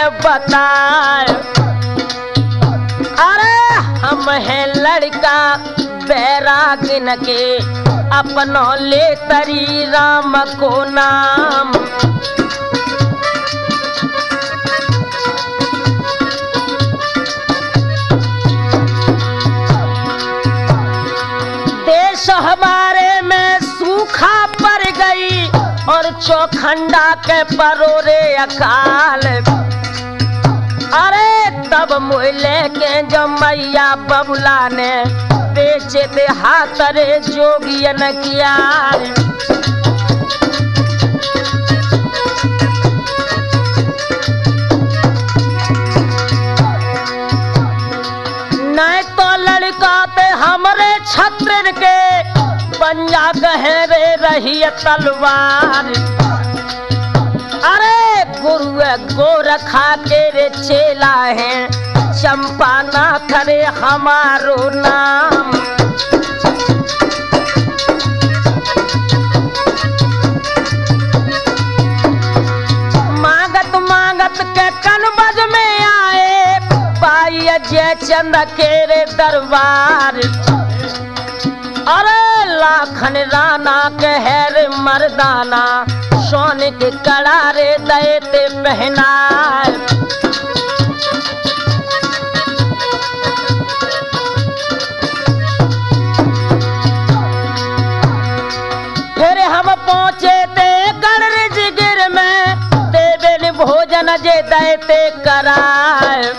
बताए, अरे हम हैं लड़का बैरागिन के, अपनों ले तरी राम को नाम। देश हमारे में सूखा पड़ गई और चौखंडा के परोरे अकाल। अरे तब मोहल्ले के जो मैया बबुला ने बेचे दे हाथ रे जोगियन किया। नहीं तो लड़का ते हमरे छत्र के, पंजा गहरे रही तलवार। अरे गुरु गोरखा के रे चेला है, चंपा ना करे हमारो नाम। मांगत मांगत के कनबज में आए, पाई जय चंद के रे दरबार। अरे लाखन राना के हैर मर्दाना, सोने के कड़ारे देते पहनाए। फिर हम पहुंचे ते गढ़ जिगिर में, देवे भोजन जे देते कराए।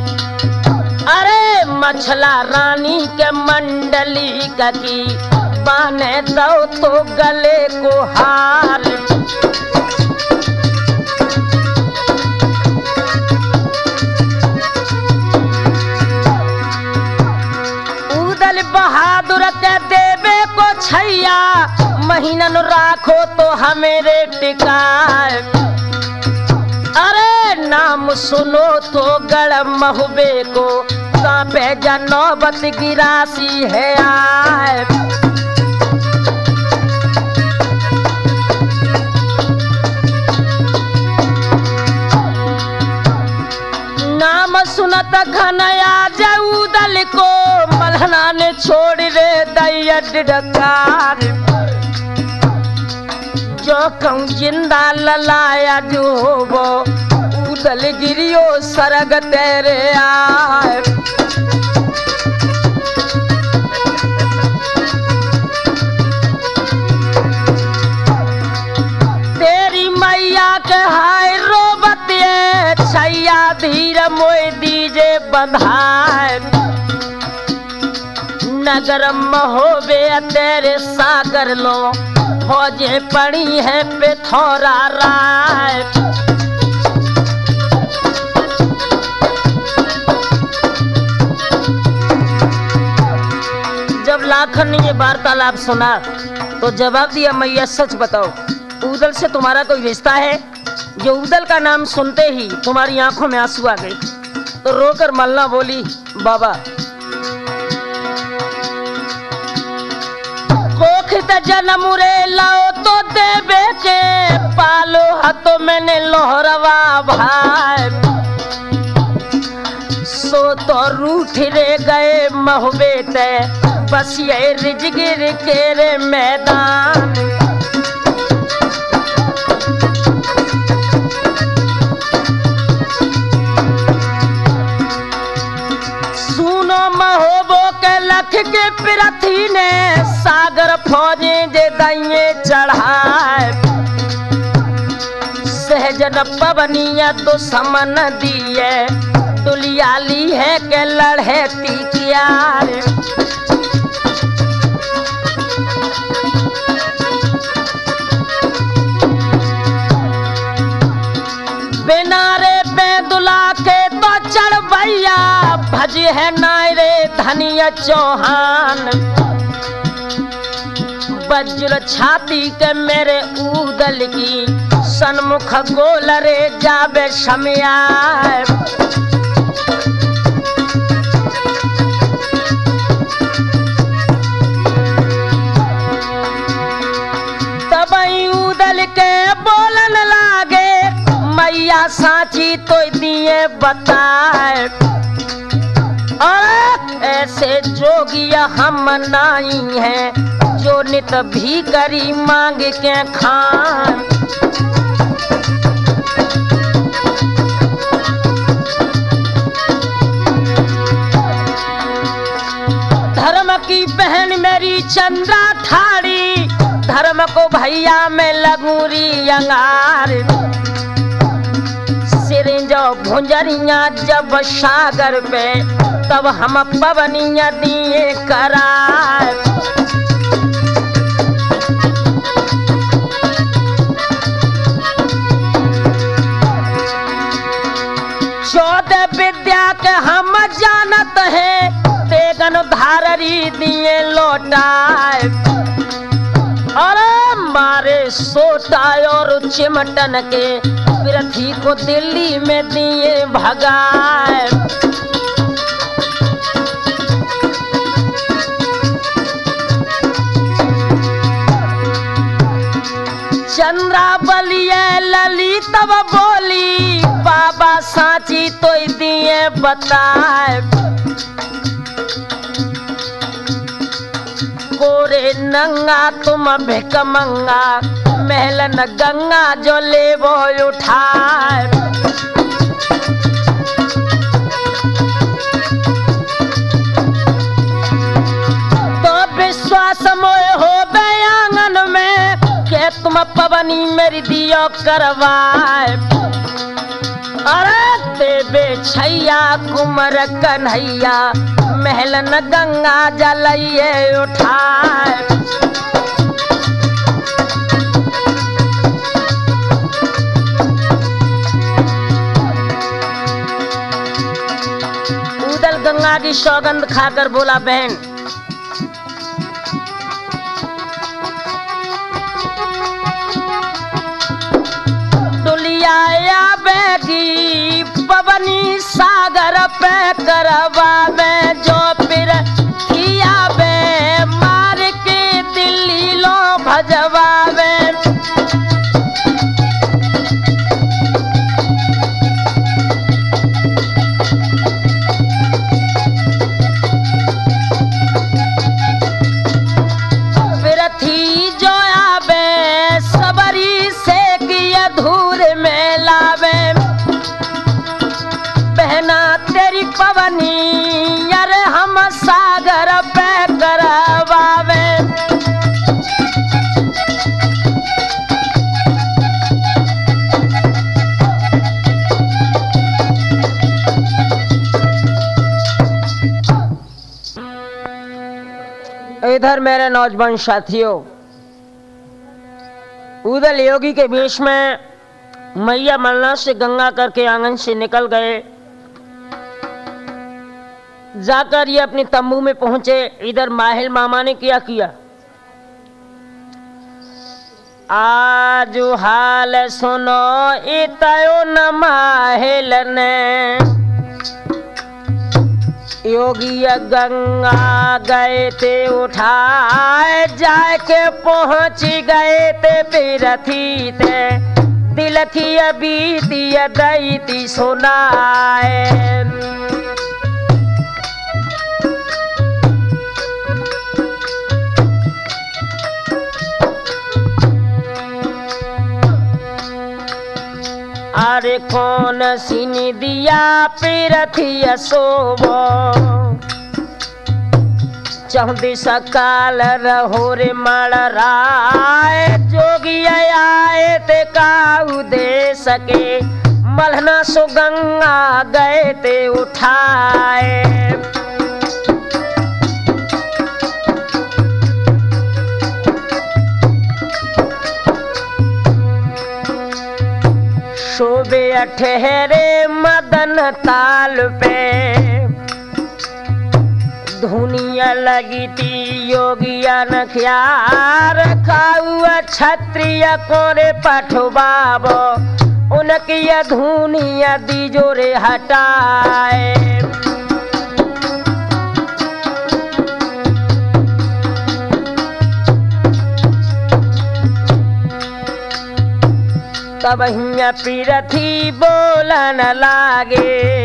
अरे मछला रानी के मंडली की, बाने दो तो गले को हार। उदल बहादुर के देवे को छैया, महीनन राखो तो हमेरे टिकाए। अरे नाम सुनो तो गढ़ महुबे को, कांपे जनौबत गिरासी है आए। नाम सुनत घनया जऊदल को, मल्हना ने छोड़ रे दैया डकार। जो कहूँ जिंदा ललाया जो वो, उदल गिरियो सरग तेरे आए। तेरी मैया के हाय रोबतिए, छैया धीर मोय दीजे बंधाए। नगर महोबे तेरे सागर लो, फौजें पड़ी है पिथौरा राय। जब लाखन ने ये वार्तालाप सुना तो जवाब दिया, मैया सच बताओ, उदल से तुम्हारा कोई रिश्ता है? जो उदल का नाम सुनते ही तुम्हारी आंखों में आंसू आ गए। तो रोकर मल्ला बोली, बाबा कोखित जन्म रे लाओ तो देवे के, पालो हतो मैंने लोहरवा भाई। सो तो रूठ रे गए महुबे ते, बस ये रिजगिर के रे मैदान। सुनो महोबो के लख के पिरथी ने, सागर फौजे जे दाइए चढ़ाए। सहजन पवनिया तो समन दिए, दुलियाली है के लड़े तीकियार। बिनारे पे दुला के तो चढ़ भैया, भज है नायरे धनिया चौहान। वज्र छाती के मेरे उदल की, सन्मुख गोल रे जाबे शमियार। तबई उदल के बोलन लागे, मैया साची तो दिए दिए बताए। और ऐसे जोगिया हम नहीं हैं जो नित भी करी मांग के खान। धर्म की बहन मेरी चंद्रा ठाड़ी, धर्म को भैया में लगूरी अंगार। सिरिंजो भुंजरिया जब सागर पे तब हम पवनिया दिए करार। चौदह विद्या के हम जानत हैं, तेगन धाररी दिए लौटाए। अरे मारे सोटा और चिमटन के पृथ्वी को दिल्ली में दिए भगाए। चंद्रा बलिए ललित तब बोली, बाबा साची तो दिए बताए। कोरे नंगा तुम भिक मंगा, महलन गंगा जो ले वो उठाए। तो विश्वास मोए हो गए आंगन में के तुम पवनी मेरी दियो करवाए। अरे देवे छैया कुमर कन्हैया, महलन गंगा जलइए उठाए। उदल गंगा की सौगंध खाकर बोला, बहन दुलिया बेगी पवनी सागर पे करवा में जो फिर किया बे मार के दिल्ली लो भजवा में। फिर थी जो आबे सबरी से किया धूर में लावे। बहना तेरी पवनी अरे हम सागर पे करवावे। इधर मेरे नौजवान साथियों, उदल योगी के बीच में मैया मलना से गंगा करके आंगन से निकल गए। जाकर ये अपनी तंबू में पहुंचे। इधर माहिल मामा ने क्या किया, आज हाल सुनो इतयो न माहिल ने। योगी गंगा गए थे उठाए, जाके पहुंच गए थे पीरथी थे। दिल थी बीती दैती सुनाए। अरे कौन सीनी दिया पीरथी सोबो, चौदी सकाल रहो रे मड़राए। जोगी आए ते काऊ दे सके, मलहना सो गंगा गए ते उठाए। शोभे ठहरे मदन ताल पे, धुनिया लगी थी योगिया नखियार। खाऊ क्षत्रिय कोरे पठवाबो, उनकी धुनिया दीजोरे हटाए। तब हिया पीरथी बोलन लागे।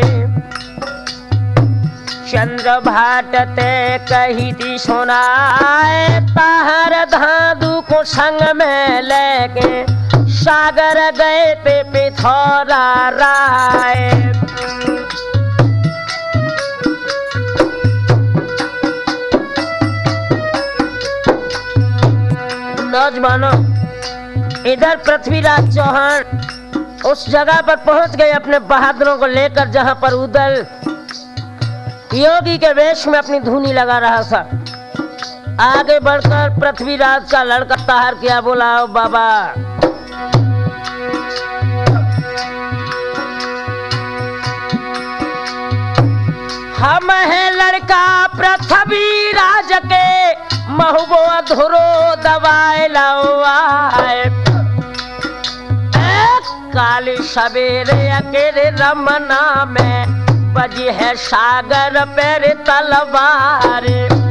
चंद्र भाटते कही दी सुनाए ताहर धादु को संग में लेके सागर गए पे पिथौरा राय। नौजवानों, इधर पृथ्वीराज चौहान उस जगह पर पहुंच गए अपने बहादुरों को लेकर जहां पर उदल योगी के वेश में अपनी धुनी लगा रहा था। आगे बढ़कर पृथ्वीराज का लड़का ताहर किया, बोला बाबा हम है लड़का पृथ्वीराज के महुबो अधुरो दवाए लाए। काली सवेरे अकेले रमना में बजी है सागर पैर तलवार।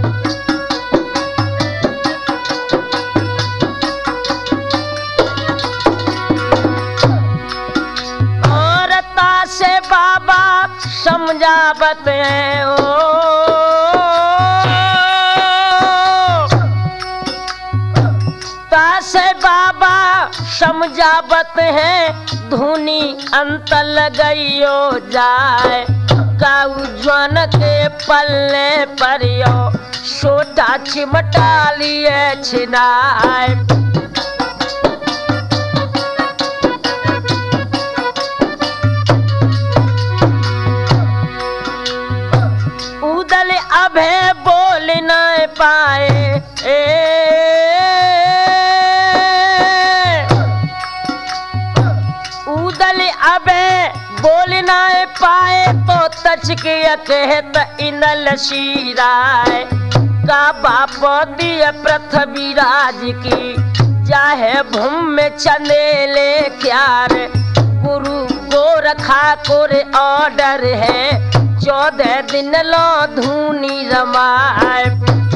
और तासे बाबा समझावत हैं ओ तासे बाबा समझावत हैं धुनी अंत लगइयो जाए। काऊ जन के पल्ले परियो सोटा चिमटा लिए छिनाए। उदल अभे बोल न पाए ए उदल अभे बोल न पाए तो तच के कहत इनल शीराय। का बाप दिय पृथ्वीराज की चाहे भूम में चंदेले क्यार। गुरु गोरखा कोरे ऑर्डर है चौदह दिन लो धूनी रमाए।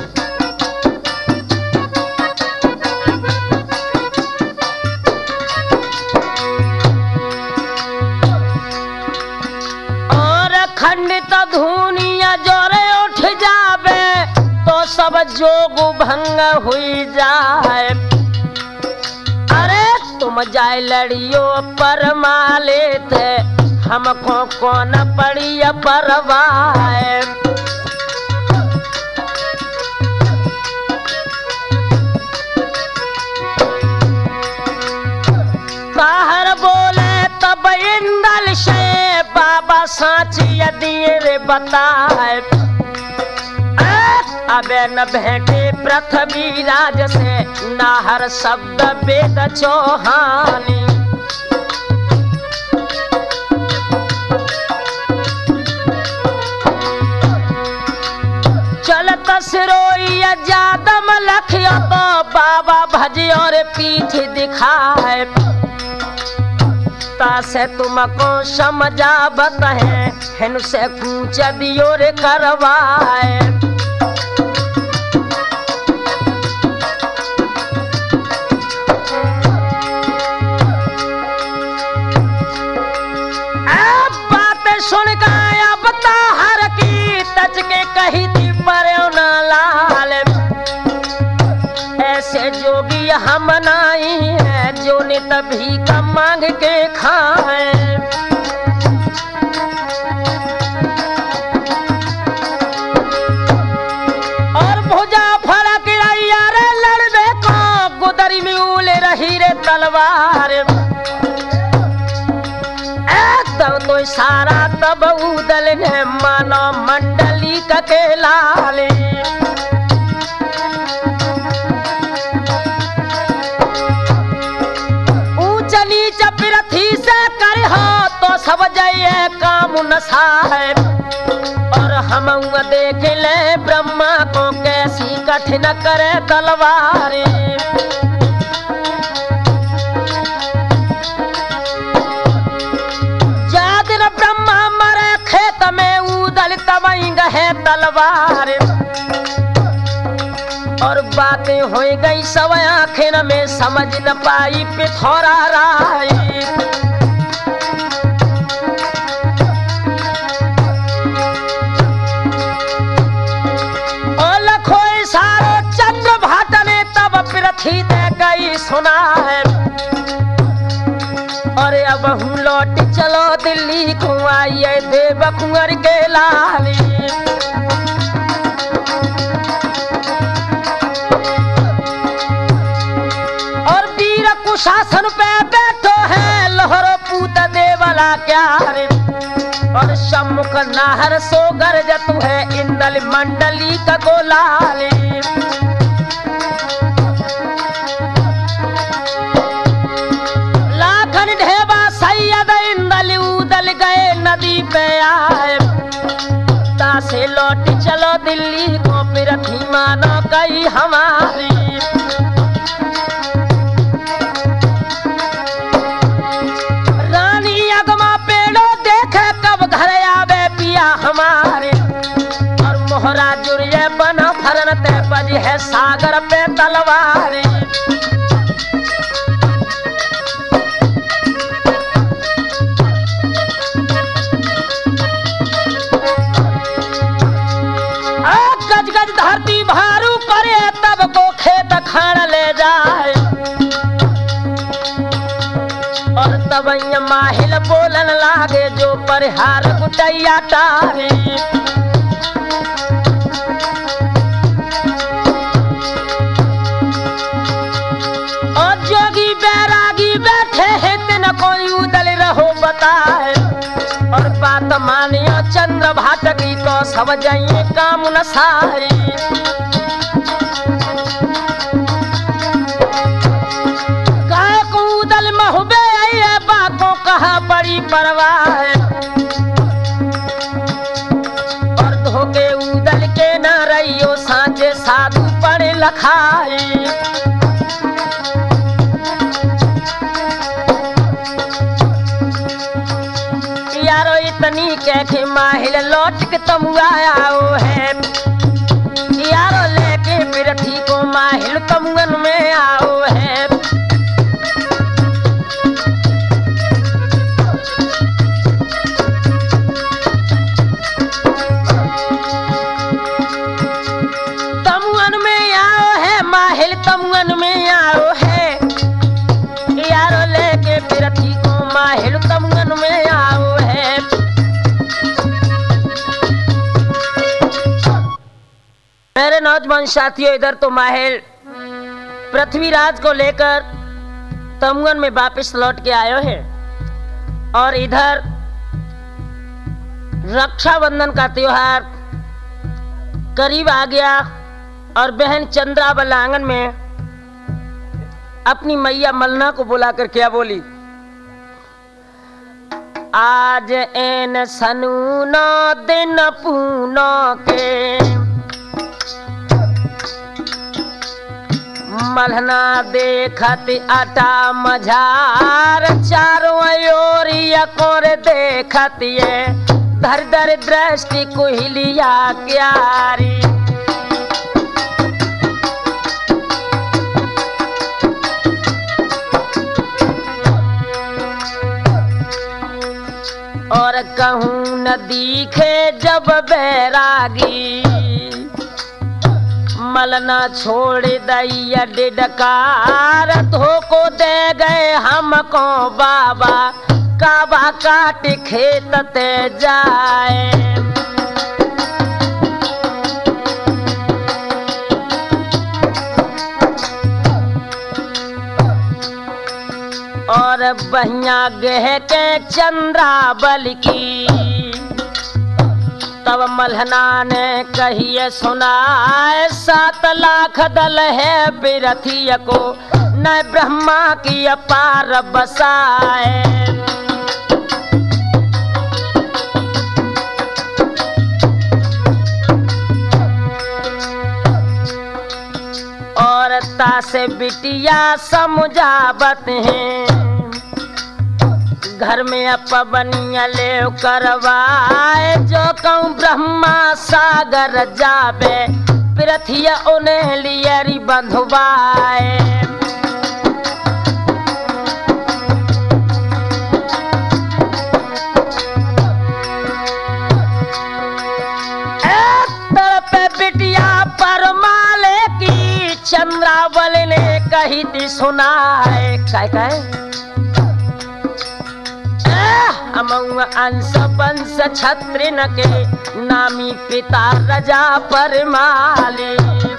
खंडित धुनिया जोरे उठ जावे तो सब जोग भंग हुई जाए। अरे तुम जाए लड़ियो पर माले थे हमको कौन पड़ी परवाह। ताहर बोले तब इंदल से बाबा साची यदि रे बताए। अबे न भेंटे पृथ्वीराज से नाहर शब्द वेद चौहानी। चलत सिरोइया जादम लखियो तो बाबा भजियो रे पीठ दिखाए। से तुमको समझावत है हिन से कूच दियो रे करवाए। अब बात सुन गए अब ताहर की तच के कही थी पर न लाल। ऐसे जोगी हम नहीं है जो नित भी का मांग के खाए। और भुजा फड़क रैया रे लड़बे को गुदरी में उले रही रे तलवार। तब तो सारा तब उदल ने मानो मंडली का के लाले। सब जाइए काम नसाए। और हम देख ले ब्रह्मा को कैसी कठिन करे तलवार। जादिन ब्रह्मा मरे खेत में उदल तबई गए तलवार। और बातें हो गई सब आखिर में समझ न पाई पिथौरा राय। तब हूँ लौट चलो दिल्ली को आइए देव कुंवर के लाली। और वीर कुशासन पे बैठो है लोहरो पूत देवला क्या रे। और सम्मुख नाहर सो गरजत है इंदल मंडली का गोलाली। लाखन ढेबा सैयद इंदल उदल गए नदी पे आए। तासे लौट चलो दिल्ली को फिर थी मानो गई हमारी। रानी अगमा पेड़ो देखे कब घर आवे पिया हमारे। और मोहरा जुड़े बना फरन ते बज है सागर पे तलवारी। गज गज धरती भारू करे तब को खेत खान ले जाए। और तब माहिल बोलन लागे जो परिहार गुटैया तारे। और जोगी बैरागी बैठे हैं तेन कोई उदल रहो बताए। और बात मानियो चंद्र भाटकी तो सब जाइए काम न सारी। काय को उदल महुबे आइए बातों कहा बड़ी परवाह। और धोखे उदल के न रहियो सांचे साधु पढ़े लखाए। यारो इतनी कैखे माहिल लौट के तुम आया है। यारो लेके फिर ठीक को माहिल तमुगन में आओ है। तमुगन में आओ है माहिल तमुगन में आओ है। यारो लेके फिर ठीक को माहिल तमुगन में आओ है। मेरे नौजवान साथियों, इधर तो माहिल पृथ्वीराज को लेकर तमुगन में वापस लौट के आयो है। और इधर रक्षाबंधन का त्योहार करीब आ गया। और बहन चंद्रावल आंगन में अपनी मैया मलना को बुलाकर क्या बोली। आज एन सनूनो दिन पूनो के मलहना देखत आटा मझार। चारों ओर यकोर देखत ये धर धर दृष्टि कुहिलिया क्यारी। और कहूँ न दिखे जब बैरागी। मलना छोड़ दैया डिडकार। धोको दे गए हमको बाबा काबा काट खेत ते जाए। और बहिया गह के चंद्रावल की। तब मल्हना ने कहिए सुनाए। सात लाख दल है बिरथिय को न ब्रह्मा की अपार बसाए। और तासे बिटिया समझावत हैं। घर में अपनिया ले करवाए। जो कहूँ ब्रह्मा सागर जाबे पृथ्वी उन्हें लियरी बंधुवाए। बिटिया परमाले की चंद्रावल ने कही थी सुनाए। काय काय अंश वंश क्षत्रिय के नामी पिता रजा परमाली।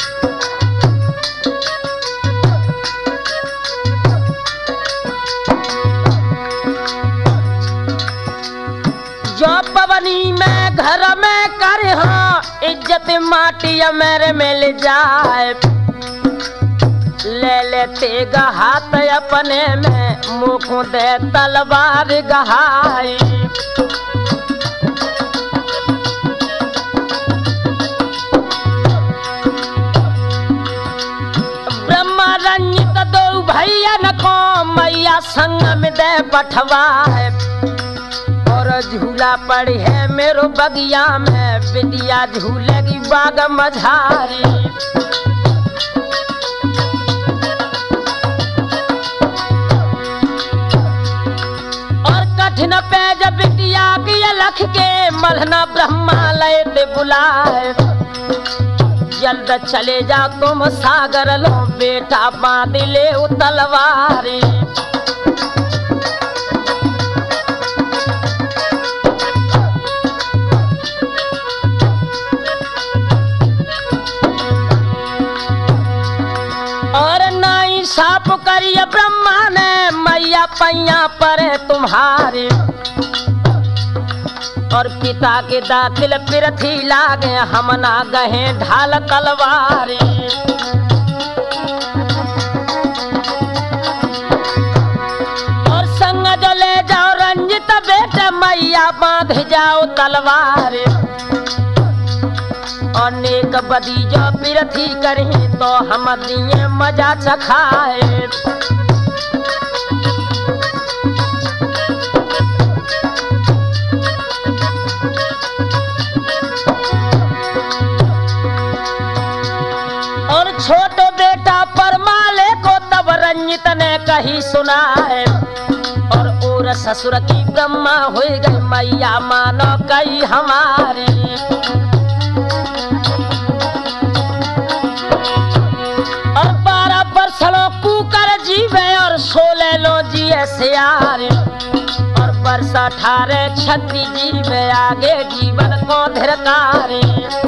जो पवनी में घर में कर हाँ इज्जत माटी मेरे मिल जाए, ले लेते हाथ अपने में मुख दे तलवार गहाई। ब्रह्मा रंजित दो भैया न को मैया संग में दे पठवाए, और झूला पड़ी है मेरो बगिया में बिटिया झूलेगी बाग मझारी। और कठिन पे जब बिटिया की लख के मलहना ब्रह्मालय ते बुलाए, जल्द चले जा तुम सागर लो बेटा बांध ले तलवारी। साप करिए ब्रह्मा ने मैया पैया पर तुम्हारे, और पिता के दाखिल पृथ्वी लागे हम ना गहे ढाल तलवारे। और संग जो ले जाओ रंजित बेटे मैया बांध जाओ तलवारे, अनेक बदी जो पृथ्वी करें तो हम दिए मजा चखाए। और छोटो बेटा परमाले को तब रंजित ने कही सुनाए, और और ससुर की ब्रह्मा हो गई मैया मानो कही हमारी। कुकर जीवे और सोलह लो जिए सियार, और वर्ष अठारह छत्री जीवे आगे जीवन को धिरकारे।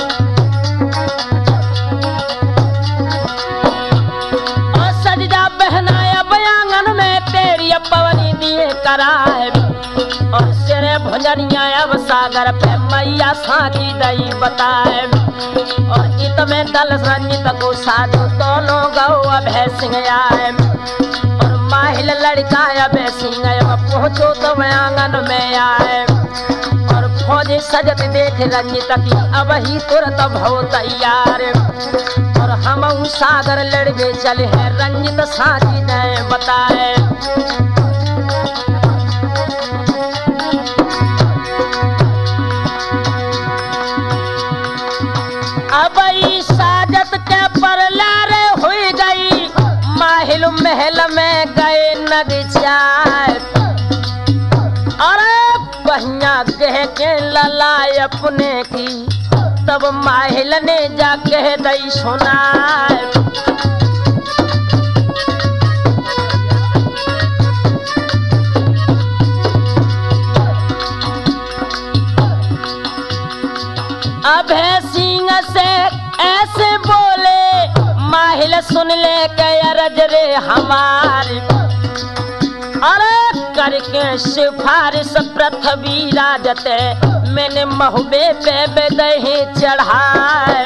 और सजदा बहनाया बयांगन में तेरी पवनी दिए कराए, और सिरे भुंजनिया अब सागर पे मैया साची दई बताए। और इत में दल रंजित को साधु दोनों गौ अभय सिंह आए, और माहिल लड़का अभय सिंह पहुँचो तो आंगन में आए। और फौज सजत देख रंजित की अब ही तुरंत भव तैयार, और हम सागर लड़बे चले हैं रंजित साची ने बताए। अब साजत के पर लारे हुई गई माहिल महल में गए नग जाए, अरे बहिया कह के ललाए अपने की तब माहिल ने जा कह दई सुनाए। अभय सिंह से ऐसे बोले माहिल सुन ले के अरज रे हमारी, अरे करके सिफारिश पृथ्वी राजते मैंने महुबे पे बेदही चढ़ाए।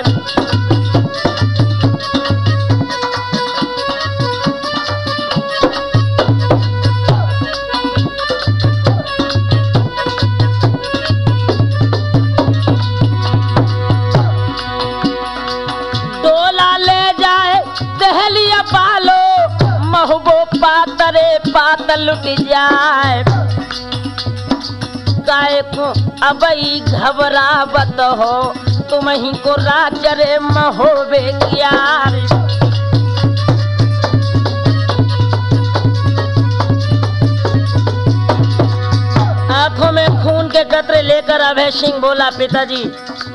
पातरे पात लुट जाए, काय को अबई घबरावत हो तुम ही को राजरे महोबे यार। आंखों में खून के कतरे लेकर अभय सिंह बोला, पिताजी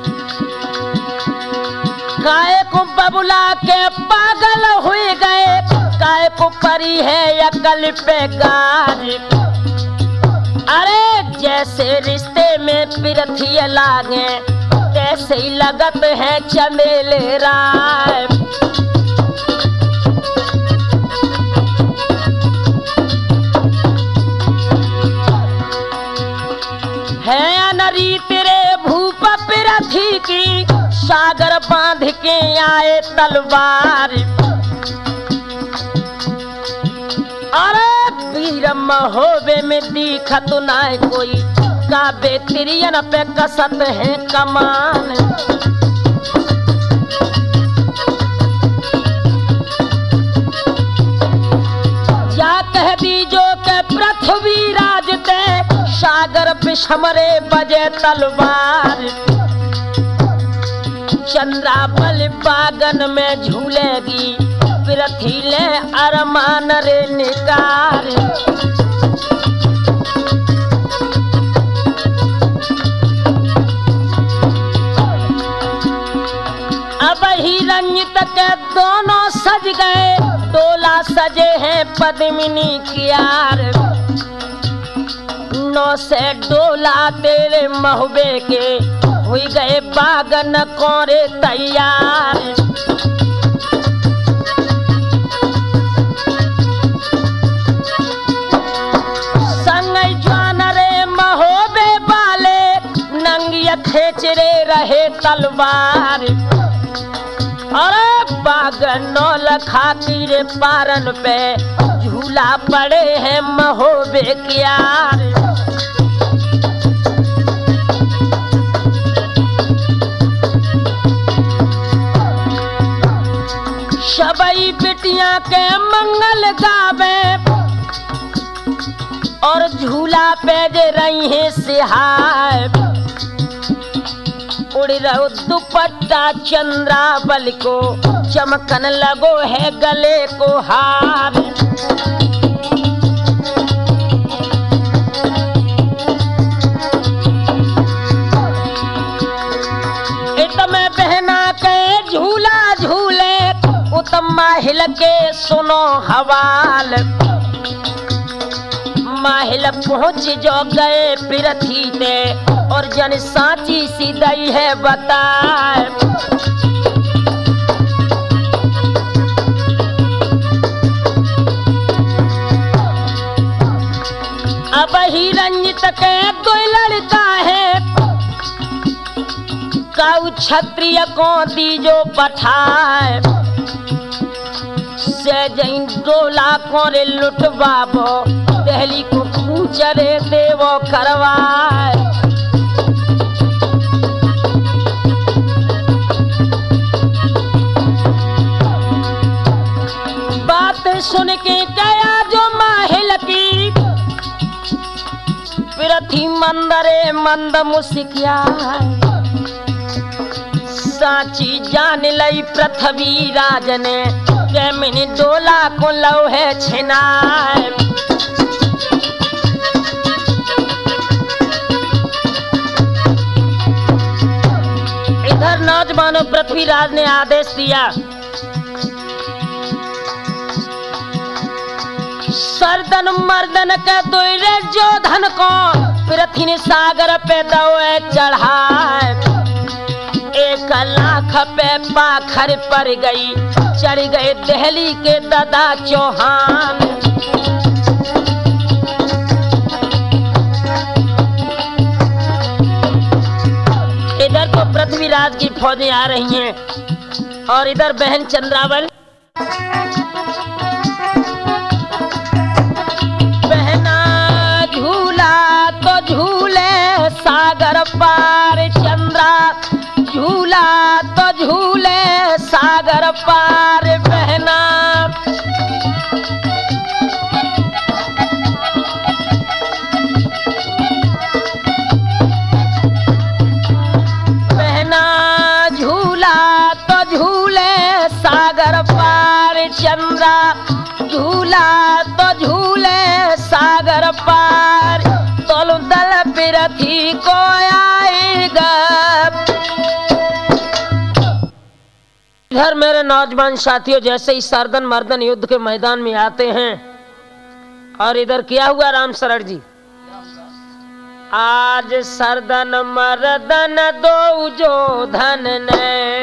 काय को बबुला के पागल हुए गए, काय को परी है या कल पे गाज, अरे जय जैसे रिश्ते में पिरथी लागे तैसे ही लगत है चमेले राय। है अनरी तेरे भूप पिरथी की सागर बांध के आए तलवार। अरे वीर महोबे में दिखत ना कोई काबे तिरियन पे कसत है कमान। जा कह दीजो के पृथ्वी राज ते सागर बिशमरे बजे तलवार। चंद्रावल बागन में झूलेगी पिरथी ले अरमान रे निकार। अब ही रंजित के दोनों सज गए डोला सजे हैं पद्मिनी कियार। नौ से डोला तेरे महुबे के हुई गए बागन कोरे तैयार। संगई ज्वान रे महोबे वाले नंगिया खेचरे रहे तलवार। अरे बागन नौल खातिर पारन पे झूला पड़े हैं महोबे कियार। सबई बिटियां के मंगल गावे और झूला पे दे रही है सिहाय। उड़ रहो दुपट्टा चंद्रावल को चमकन लगो है गले को हार। इतने बहना के झूला झूले उत्तम माहिल के सुनो हवाल। माहिल पहुंच जो गए पिरथी ते और जन साची सी दई है बताए। अब ही रंजित के कोई लड़का है काऊ क्षत्रिय को दीजो पठाए। से जैन डोला कोरे लुटवाबो दहली को पूछरे देवो करवाए। बात सुन के गया जो माहिल की पिरथी मंदरे मंद मुस्किया। साची जान लई पृथ्वी राज ने कैमिनी डोला को लव है छिनाए। इधर नौजवानों पृथ्वीराज ने आदेश दिया सरदन मर्दन के दोरे जो धन को पृथ्वी ने सागर पे दौए चढ़ाए। एक लाख पे पाखर पर गई चढ़ गए दहली के दादा चौहान। इधर तो पृथ्वीराज की फौजें आ रही हैं और इधर बहन चंद्रावल बहना झूला तो झूले सागर पार। चंद्रा झूला तो झूले सागर पार। बहना बहना झूला तो झूले सागर पार। चंद्रा झूला तो झूले सागर पार। तोल दल पिरथी को आएगा। इधर मेरे नौजवान साथियों जैसे ही सरदन मर्दन युद्ध के मैदान में आते हैं और इधर क्या हुआ राम शरण जी आज सरदन मरदन दो जो धन ने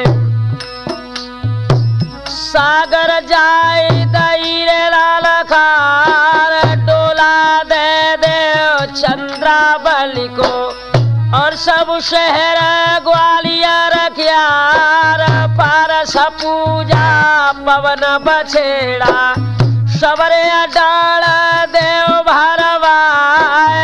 सागर जाए दई रे लाल खार डोला दे दे चंद्रा बलि को और सब शहर ग्वालियर क्यार पारस पूजा पवन बछेड़ा सबरे डाल देव भरवाए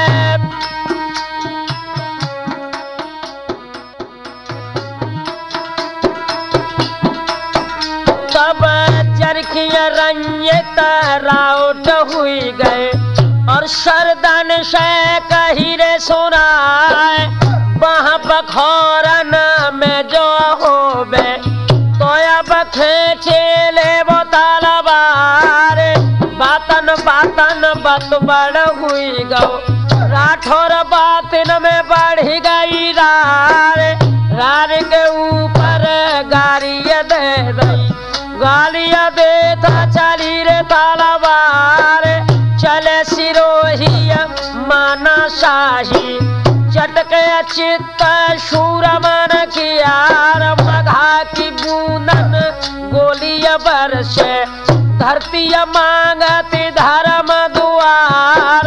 तब चरखिया रंजित राउट हुई गए और सरदन से कही रे सुनाए वहाँ बखौरन में जो होबे तो अब खेचे ले वो तलवार बातन बातन बत बड़ हुई गो राठौर बातन में बढ़ी गई रार रार के ऊपर गाड़िया दे दई गालिया देता चली रे तलवार चले सिरोही माना शाही चटके चित्त शूर मन कियार मघा की बूंदन गोलिया बरसे धरती मांगती धर्म दुआर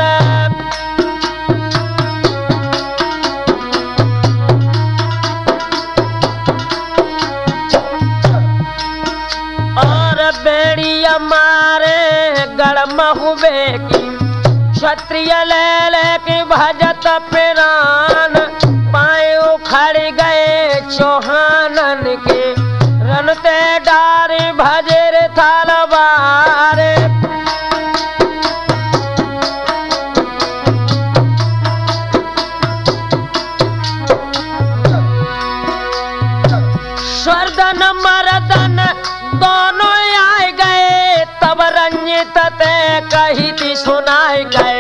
और बेड़िया मारे गड़म हुए की क्षत्रिय ले ले के भजत पिरान पाए उखड़ गए चौहानन के रनते डार भजर तलवार सरदन मरदन दोनों आए गए तब रंजित ते कही थी सुनाए गए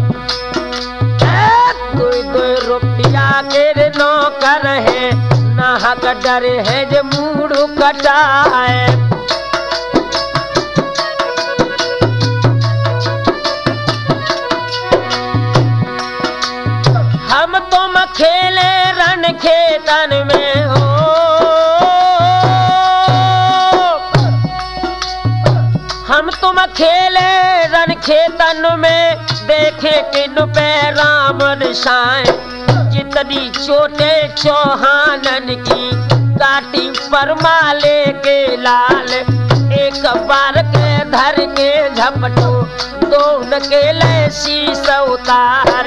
कोई दो रुपया के नौकर है नाहक डर है जे मूड कटाए हम तुम खेले रन खेतन में हो हम तुम खेले रन खेतन में देखे किन पे राम निशान जितनी छोटे चौहानन की काटी परमाले के लाल एक बार के धर के झपटो दोन के ले शीस उतार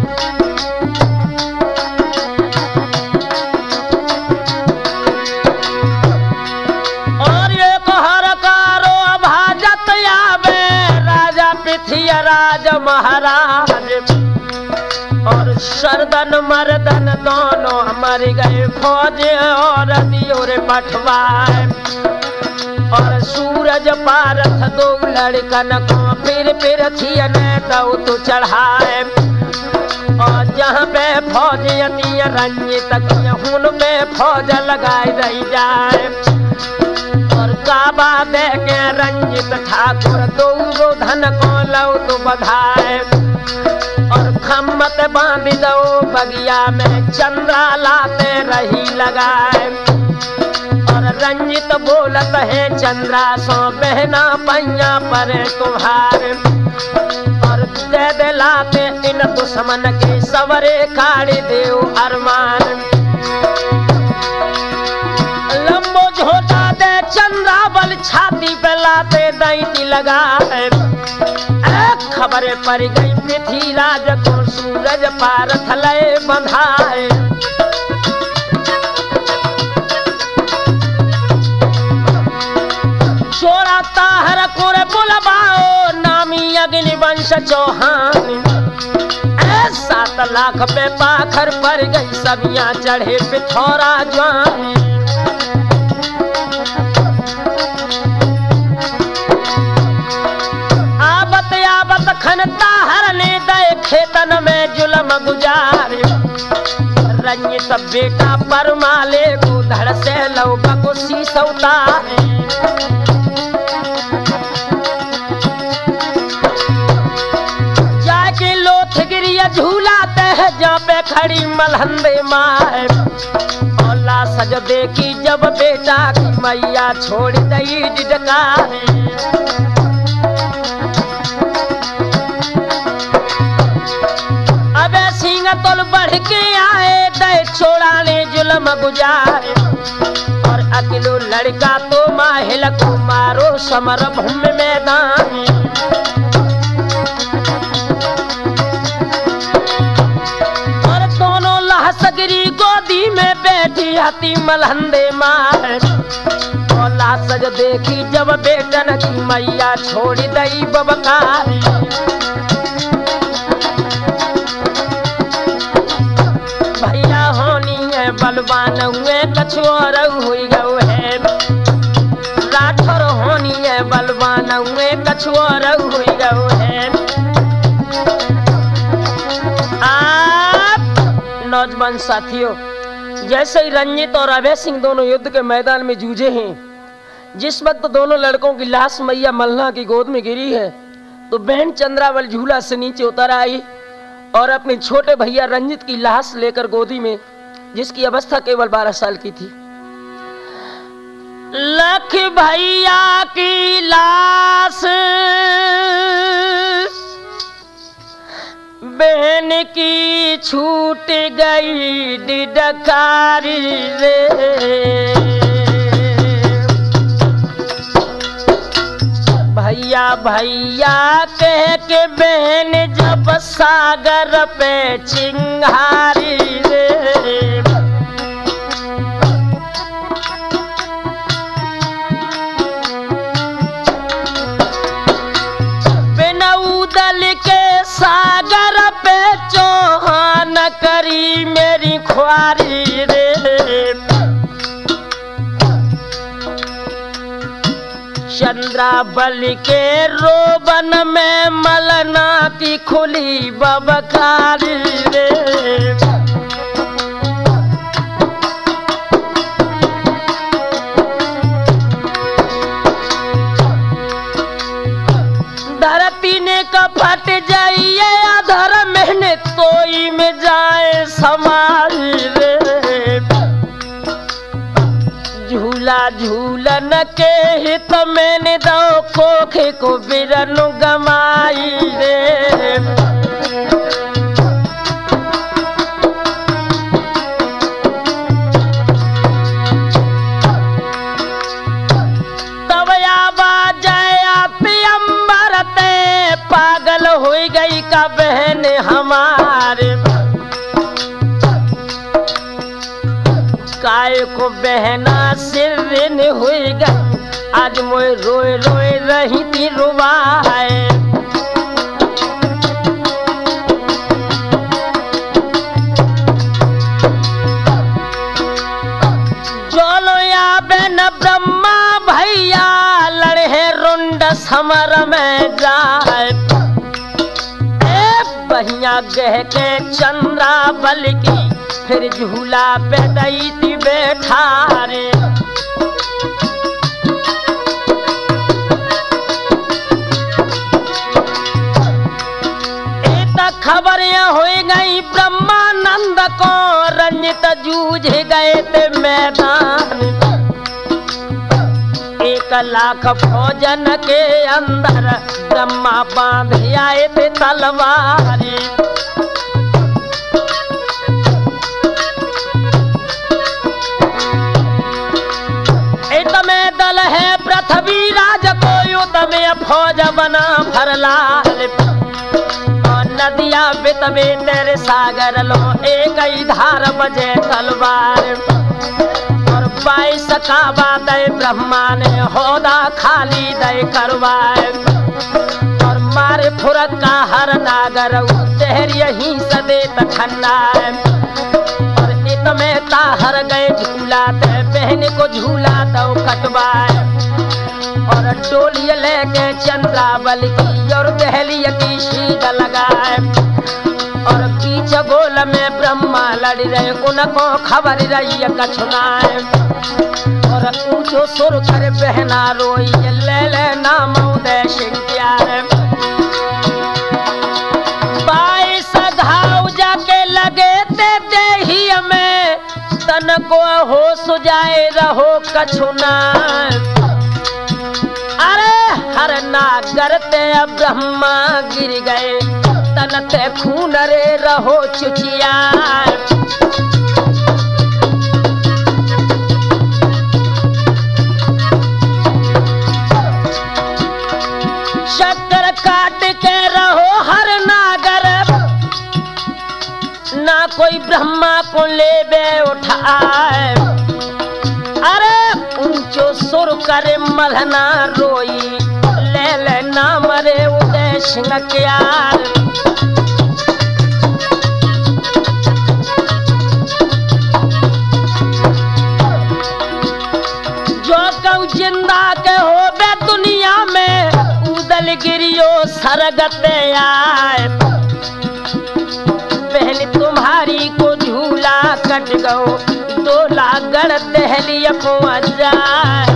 राज महाराज और सरदन मरदन दोनों मर गए फौज और दियोरे पठवाए और सूरज पारथ दो लड़कन को फिर फिर थियन दो तो चढ़ाए और जहाँ पे फौज यती रंजित हुन पे फौज लगाई रही जाए और काबा दे के रंजित ठाकुर दो धन को लौ तो बधाए और खम्मत बांध दो बगिया में चंद्रा लाते रही लगाए और रंजित बोलत है चंद्रा सो बहना पैया पर तुम्हारे और दे दे लाते इन दुश्मन के सवरे काढ़ी देव अरमान लंबो झोटा दे चंद्रा बल छाती पे लाते दैती लगाए खबरें पड़ गई पृथ्वीराज को सूरज पारथ लय बंधाए चोरा ताहर कुर बुलवाओ नामी अग्नि वंश चौहान सात लाख पे पाखर पड़ गई सबिया चढ़े पिथौरा जवान खनता हरने दे खेतन में जुलम गुजारे रंजित बेटा परमाले को धड़ से लौका को शीश उतारे जाके लोथ गिरिया झूलाते है जहाँ पे खड़ी मलहंदे माए। और लाश जो देखी जब बेटा की मैया छोड़ दई डिडकारी। अबे सिंह तोल बढ़ के आए दे छोड़ाने जुल्म गुजारे। और अकेलो लड़का तो माहिल को मारो समर भूमि मैदान। और दोनों लाशगिरी गोदी में बैठी हती मलहंदे मार। और लाश जो देखी जब बेटन की मैया छोड़ दई बबकारी। भैया होनी है बलवान हुए कछुआर हुई गौ है। राठौर होनी है बलवान हुए कछुआर हुई गौ है। आप नौजवान साथियों, जैसे ही रंजित और अभय सिंह दोनों युद्ध के मैदान में जूझे हैं, जिस वक्त दोनों लड़कों की लाश मैया मल्हार की गोद में गिरी है तो बहन चंद्रावल झूला से नीचे उतर आई और अपने छोटे भैया रंजित की लाश लेकर गोदी में, जिसकी अवस्था केवल बारह साल की थी। लख भैया की लाश बहन की छूट गई डिडकारी रे। भैया भैया कह के बहन जब सागर पे चिंगारी रे। बिनौदल के सागर पे चौहान करी मेरी ख्वारी रे। चंद्रावल के रोबन में मलना की खुली बबकारी रे। धरती ने कपट जाइए अधर मेहनत तोई में जाए समारी रे। झूला झूलन के हित मैंने दो खोखे को बिरनु गमाई रे। तब आवाज पियम्बर ते पागल हो गई का बहन हमारे। काय को बहना सिर हुई गई आज मोए रोए रोए रही थी रुबाए। जोलो या बहन ब्रह्मा भैया लड़े रुंड समर में जाए। बहिया गह के चंद्रावल की फिर झूला पे दई थी बैठा रे। खबरें हो गई ब्रह्मानंद को रंजित जूझ गए थे मैदान। एक लाख फौजन के अंदर ब्रह्मा बांध आए थे तलवारी। तमें दल है पृथ्वी राज को युद्ध में फौज बना भरलाल। नदिया बितवे तेरे सागर लो एक ही धार बजे तलवार। और बाईस का बात ब्रह्मा ने होदा खाली दे करवाए। और मारे फुरक का हर नागर तेहर यहीं सदे तखन्ना। और इतने ताहर गए झूला ते बहन को झूला दो कटवाए। और डोली लेके चंद्रावल की और दहली की शीट लगाए। और बीच गोल में ब्रह्मा लड़ रहे उनको खबर रही कछुनाए। और ऊंचो सुर कर बहना रोई ले ले नाम उदय सिंह प्यार। बाईस घाव जाके तन को हो सुजाए रहो कछुना। अरे हर नागर ते ब्रह्मा गिर गए तन ते खून रे रहो चुचिया। शक्कर काट के रहो हर नागर ना कोई ब्रह्मा को लेबे उठाए। अरे ऊंचो सुर करे मलहना रोई ले ले ना मरे उदय सिंह क्यार। जो कऊ जिंदा के हो बे दुनिया में उदल गिरियो सरगते आए। बहन तुम्हारी को झूला कट गो डोला गढ़ दहलिया पहुंच जाए।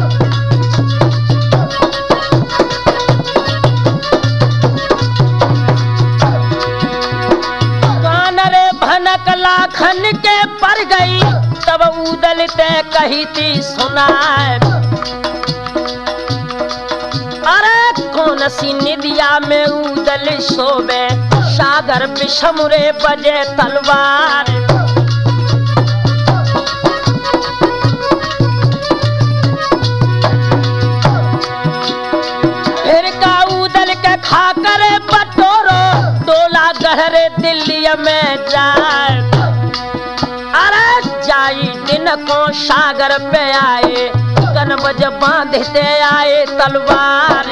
कान रे भनक लाखन के पर गई तब उदल ते कही थी सुनाए। अरे कौन सी निदिया में उदल सोबे सागर विषमुरे बजे तलवार। फिर का उदल के खाकर बटोरो डोला गहरे दिल्ली में जाए। अरे जाई दिन को सागर पे आए कनबज बांधते आए तलवार।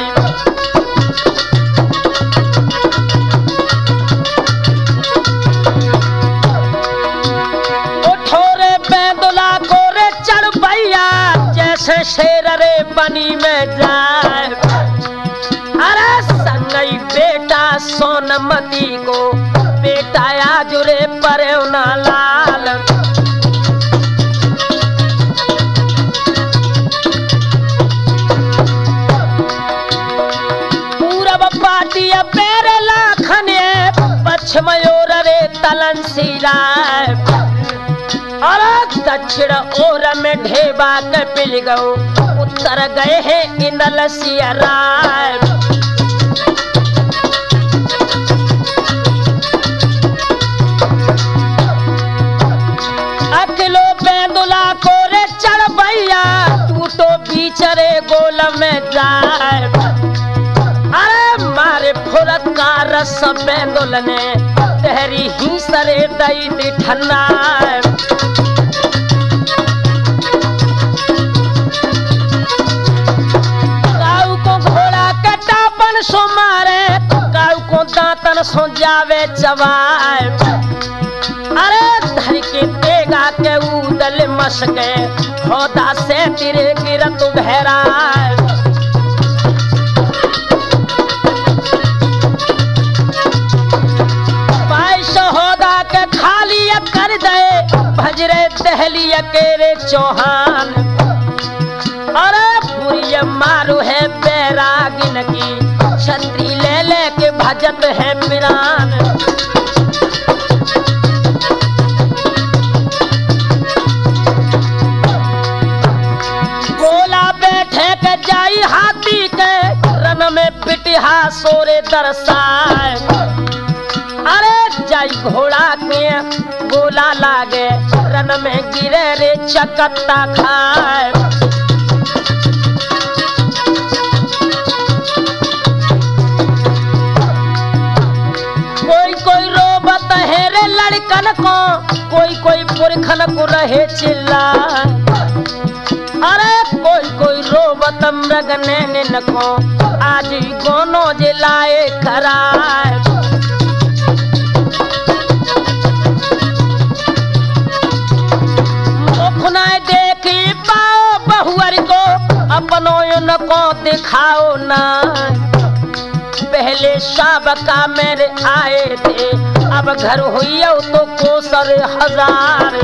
उठो रे बेदुला को रे चढ़ भैया जैसे शेर रे बनी में जाए। अरे संगई बेटा सोनमती को बेटा आज रे परे ना लाल। पाटिया पेरे लाखने पश्चिम ओर रे तलन सिराय। और दक्षिण ओर में ढेबा के पिल गो उत्तर गए हैं इंदल सियराय। अखिलो बेंदुला को रे चढ़ भैया टूटो बीच रे गोल में जाए। मारे फुरत का रस बेंदुल ने तेरी ही सरे दई दी ठन्ना। काऊ को घोड़ा कटापन सो मारे काऊ को दांतन सो जावे चबाए। अरे धर के तेगा के उदल मसके होदा से तेरे गिरत बहरा। कर दे भजरे दहली अकेले चौहान। अरे बुरी मारू है बैरागिन की छतरी ले ले के भजत है पिरान। गोला बैठे के जाई हाथी के रन में पिटिहा सोरे दरसाए। अरे जाई घोड़ा के गोला लागे रन में गिरे रे चकत्ता खाए। कोई कोई रोबत है रे लड़कन को कोई कोई पुरखन को रहे चिल्ला। अरे कोई कोई रोबत मृग नैन को आज गोनो जिलाए कराए। देखी पाओ बहुअर को अपनों को दिखाओ ना। पहले साबका मेरे आए थे अब घर हुई तो कोसर हजार।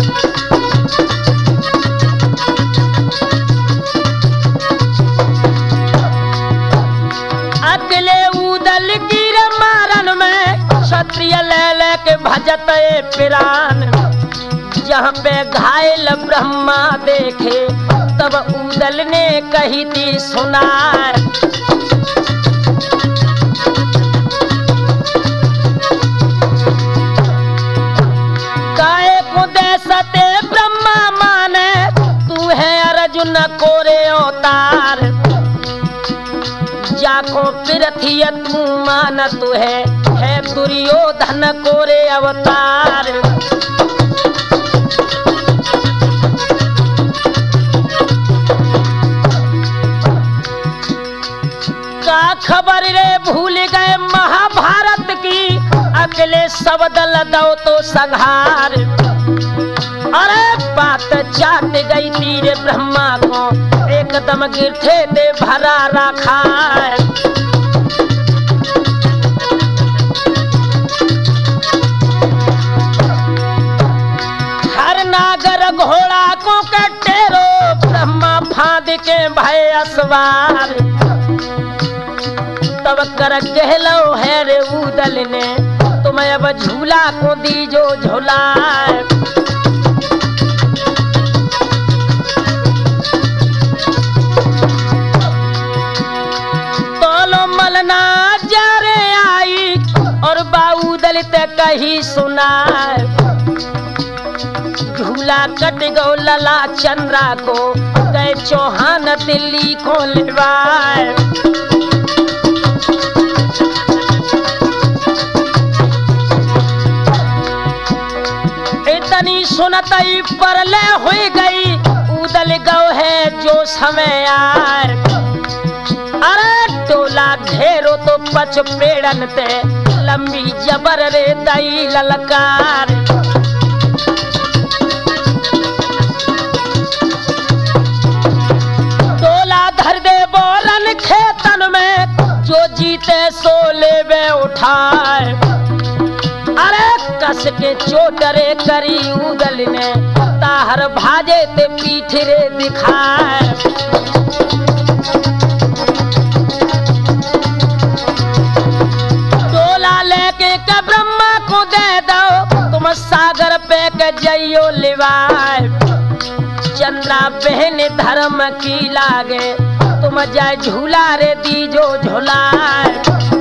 अकेले उदल गिर मारन में क्षत्रिय ले ले के भजत पिरान। जहाँ पे घायल ब्रह्मा देखे तब उदल ने कही थी सुना। काहे को दे सते ब्रह्मा माने तू है अर्जुन कोरे अवतार। जाको पृथ्वी तू मान तू है है दुर्योधन कोरे अवतार। का खबर रे भूल गए महाभारत की अकेले सब दल दो तो संहार। अरे बात चाट गई तीर ब्रह्मा को एकदम गिरथे दे भरा रखा। हर नागर घोड़ा को कटेरो ब्रह्मा फांद के भय असवार। तब कर कहलो है रे उदल ने तुम्हें अब झूला को दी जो झूला। तोलो मलना जारे आई और बाउदल ते कही सुना। झूला कट गो लला चंद्रा को गए चौहान दिल्ली को लेवाए। इतनी सुनतई परले हुई गई उदल गौ है जो समय आए। अरे टोला घेरो तो पच पेड़न ते लंबी जबर रे दई ललकार। टोला धर दे बोलन खेतन में जो जीते सो लेवे उठाए। अरे कस के चोटरे करी उदल ने ताहर भाजे ते पीठ रे दिखाए। टोला लेके के ब्रह्मा को दे दो तुम सागर पे के जइयो लिवाए। चंद्रा बहन धर्म की लागे तुम जाए झूला रे दीजो झूलाए।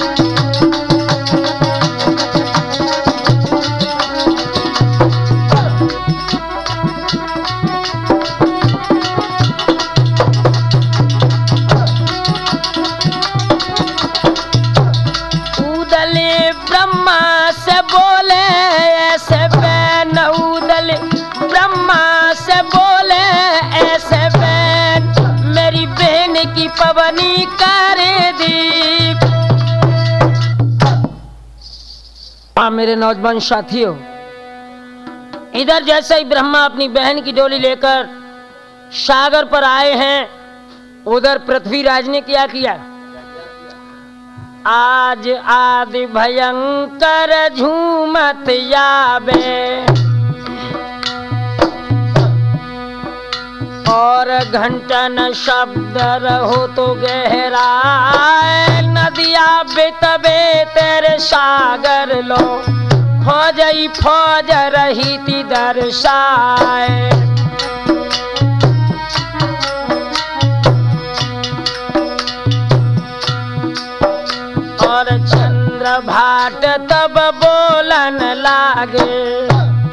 पवनी करे दीप। हाँ मेरे नौजवान साथियों, इधर जैसे ही ब्रह्मा अपनी बहन की डोली लेकर सागर पर आए हैं उधर पृथ्वीराज ने क्या किया। आज आदि भयंकर झूमत याबे और घंटन शब्द रहो तो गहरा। नदिया बितबे तेरे सागर लो फौजई फौज रही थी दर्शाए। और चंद्र भाट तब बोलन लागे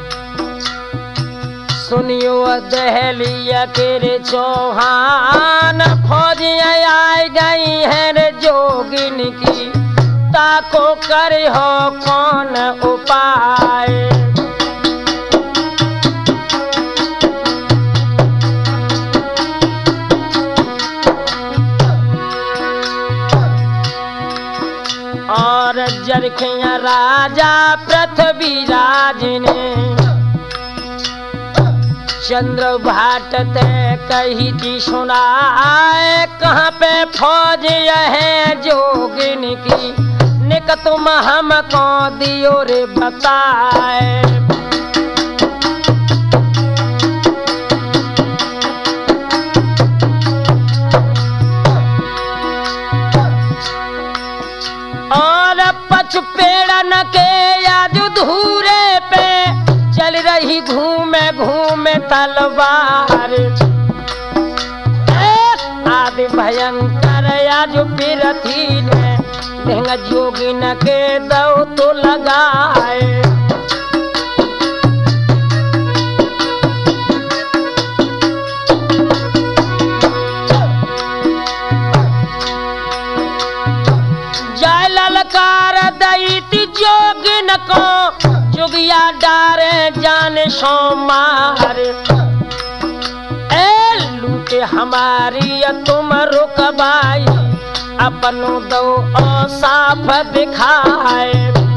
सुनियो दहलिया के चौहान फौजियाँ आई गई हैं रे जोगिन की ताको कर हो कौन उपाय। और जरखिया राजा पृथ्वीराज ने चंद्र भाट ते कही थी सुनाए। कहाँ पे फौज है जोगिन की निक तुम हमको दियो रे बताए। और पच पेड़न के याद धूरे पे चल रही घूमे घूमे तलवार, आदि भयंकर आज पिरथी ने देंगा जोगिन के दो तो लगाए। जय ललकार दैती जोगिन को जोगिया डारे जाने सो मार, लूटे हमारी तुम रुकबाई अपनो दो साफ दिखाए।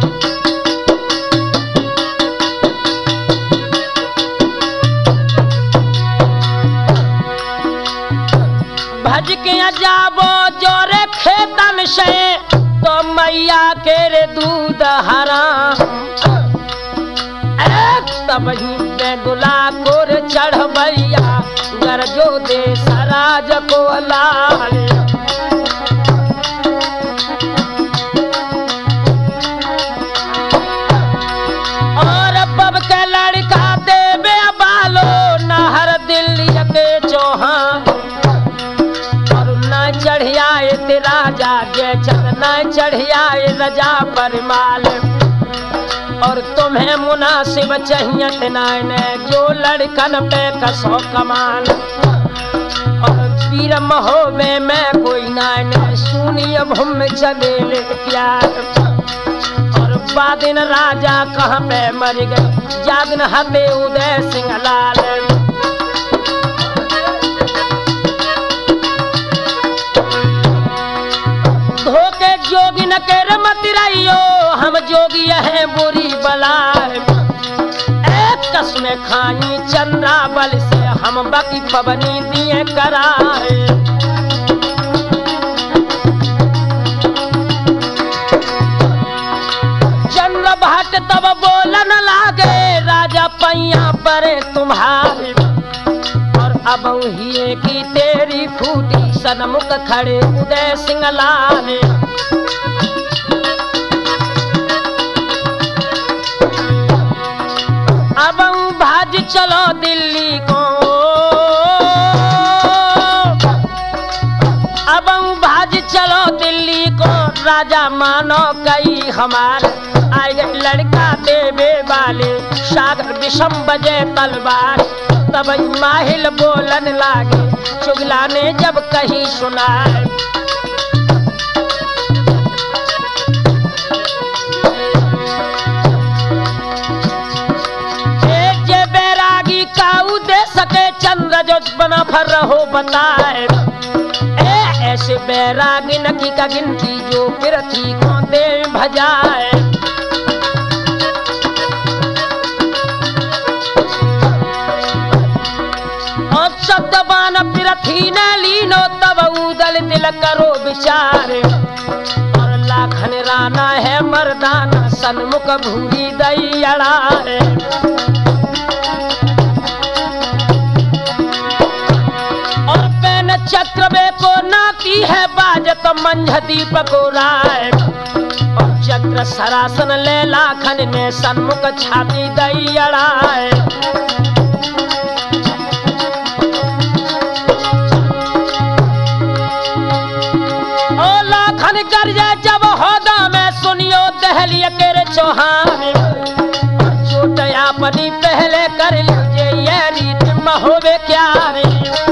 भज के जाबो जोरे खेतन से तो मैया के रे दूध हराम, तब ही बेगुला कोर चढ़ भैया गरजो दे सराज को लाल। और बब के लड़का देवे बालो नहर दिल्ली के चौहान, और न चढ़ियाए ते राजा जय चंद न चढ़ियाए रजा परमाल। और तुम्हें मुनासिब चाहिए नायने जो लड़कन पे कसो कमान, और पीर महोबे में कोई नायने सुनिय भूम चले ले प्यार। और बादिन राजा कहाँ पे मर गए जागन हते उदय सिंह लाल। धोके जोगिन के रमत रहियो हम जोगी है बुरी बला, एक कसमें खानी चंद्रा बल से हम बाकी पवनी दिए कराए। चंद्र भाट तब बोलन लागे राजा पैया पर तुम्हारे, और अब ही की तेरी फूटी सनमुख खड़े उदय सिंह लाल। अब भाज चलो दिल्ली को, अब भाज चलो दिल्ली को राजा मानो कई हमार। आए गए लड़का देवे वाले सागर विषम बजे तलवार, तब माहिल बोलन लागे चुगला ने जब कहीं सुनाए। सके चंद्र जो बना भर रहो बताए, ए ऐसे बैरागी नकी का गिनती जो पिरथी को दे भजाए। और शब्दबान पिरथी ने लीनो तब उदल दिल करो विचार, और लाखन राना है मर्दाना सन्मुख भूरी दई अड़ाए। चक्रवे को नाती है बाजत मंझ दीपक राय, और चक्र सरासन ले लाखन ने सन्मुख छाती दई अड़ाए। ओ लाखन कर जाए जब होदा में सुनियो दहलिया के रे चौहान, चोट अपनी पहले कर लीजिए ये रीत महोबे क्या रे।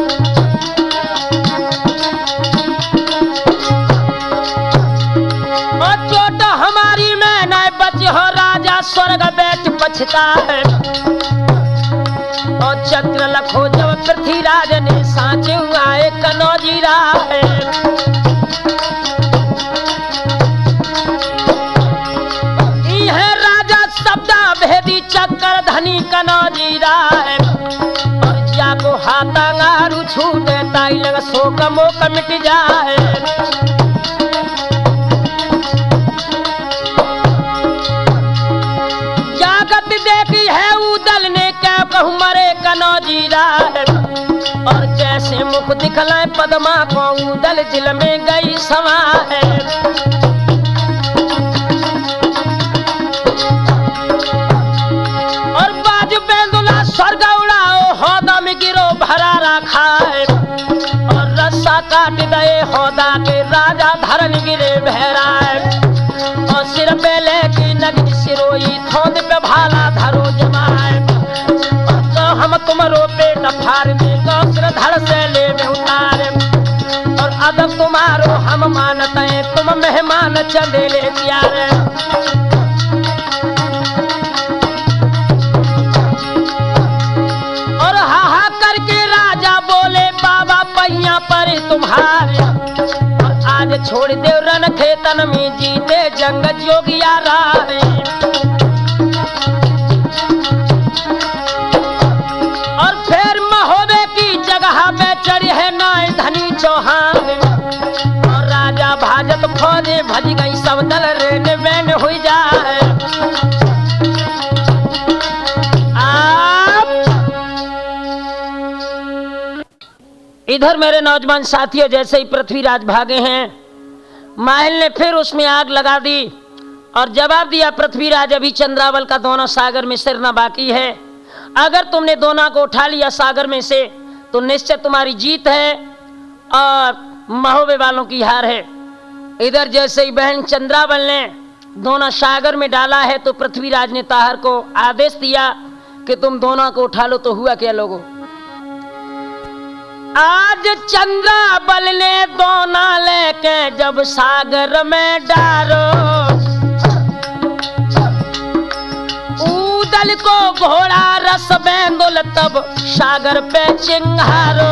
हो राजा स्वर्ग बैठ पछता है, और चक्र लखो जब पृथ्वीराज ने सांचे आए कनौजी राय। यह राजा शब्दा भेदी चक्र धनी कनौजी राय, और जाको हाथांगारू छूटे ताई लग शोक मोक मिट जाए। देखी है उदल ने क्या कहूँ मरे कनौजी राय, और जैसे मुख दिखलाए पद्मा को उदल दिल में गई समा है। और बाद खाए और रस्सा काट गए होदा के राजा धरन गिरे बहराए और सिर पे लेके नगरी सिरोई थोद पे भाला धरो जमाए और तो हम तुम्हारो पेट फाड़ देगा सिर धड़ से ले में उतारे और अदब तुम्हारो हम मानते हैं तुम मेहमान चंदेले प्यारे और हाहा करके राजा बोले बाबा पहिया पर तुम्हारे और आज छोड़ दे रन खेतन में जीते जंग जोगिया रारे और फिर महोबे की जगह पे चढ़ी है नाय धनी चौहान और राजा भाजत खोजे भज गई सब दल रेन बैन हुई जाए इधर मेरे नौजवान साथियों जैसे ही पृथ्वीराज भागे हैं माहिल ने फिर उसमें आग लगा दी और जवाब दिया पृथ्वीराज अभी चंद्रावल का दोना सागर में सिरना बाकी है अगर तुमने दोना को उठा लिया सागर में से तो निश्चय तुम्हारी जीत है और महोबे वालों की हार है। इधर जैसे ही बहन चंद्रावल ने दोना सागर में डाला है तो पृथ्वीराज ने ताहर को आदेश दिया कि तुम दोना को उठा लो। तो हुआ क्या लोगों, आज चंद्रावल ने दोना लेके जब सागर में डालो उदल को घोड़ा रस बेंदुल तब सागर पे चिंगारो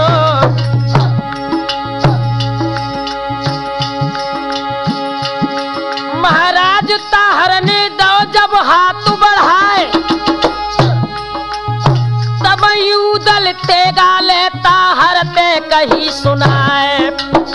महाराज ताहर ने दो जब हाथ बढ़ाए तब उदल तेगा लेता हर ते कही सुनाए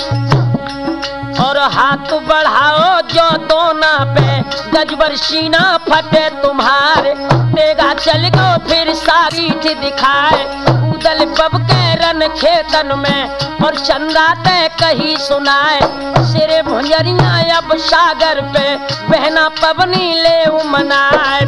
और हाथ बढ़ाओ जो दोना पे गजबर सीना फटे तुम्हारे तेगा चल गो फिर सारीठ दिखाए उदल बब के रन खेतन में और चंदा ते कही सुनाए सिरे भुंजरिया अब सागर पे बहना पवनी ले मनाए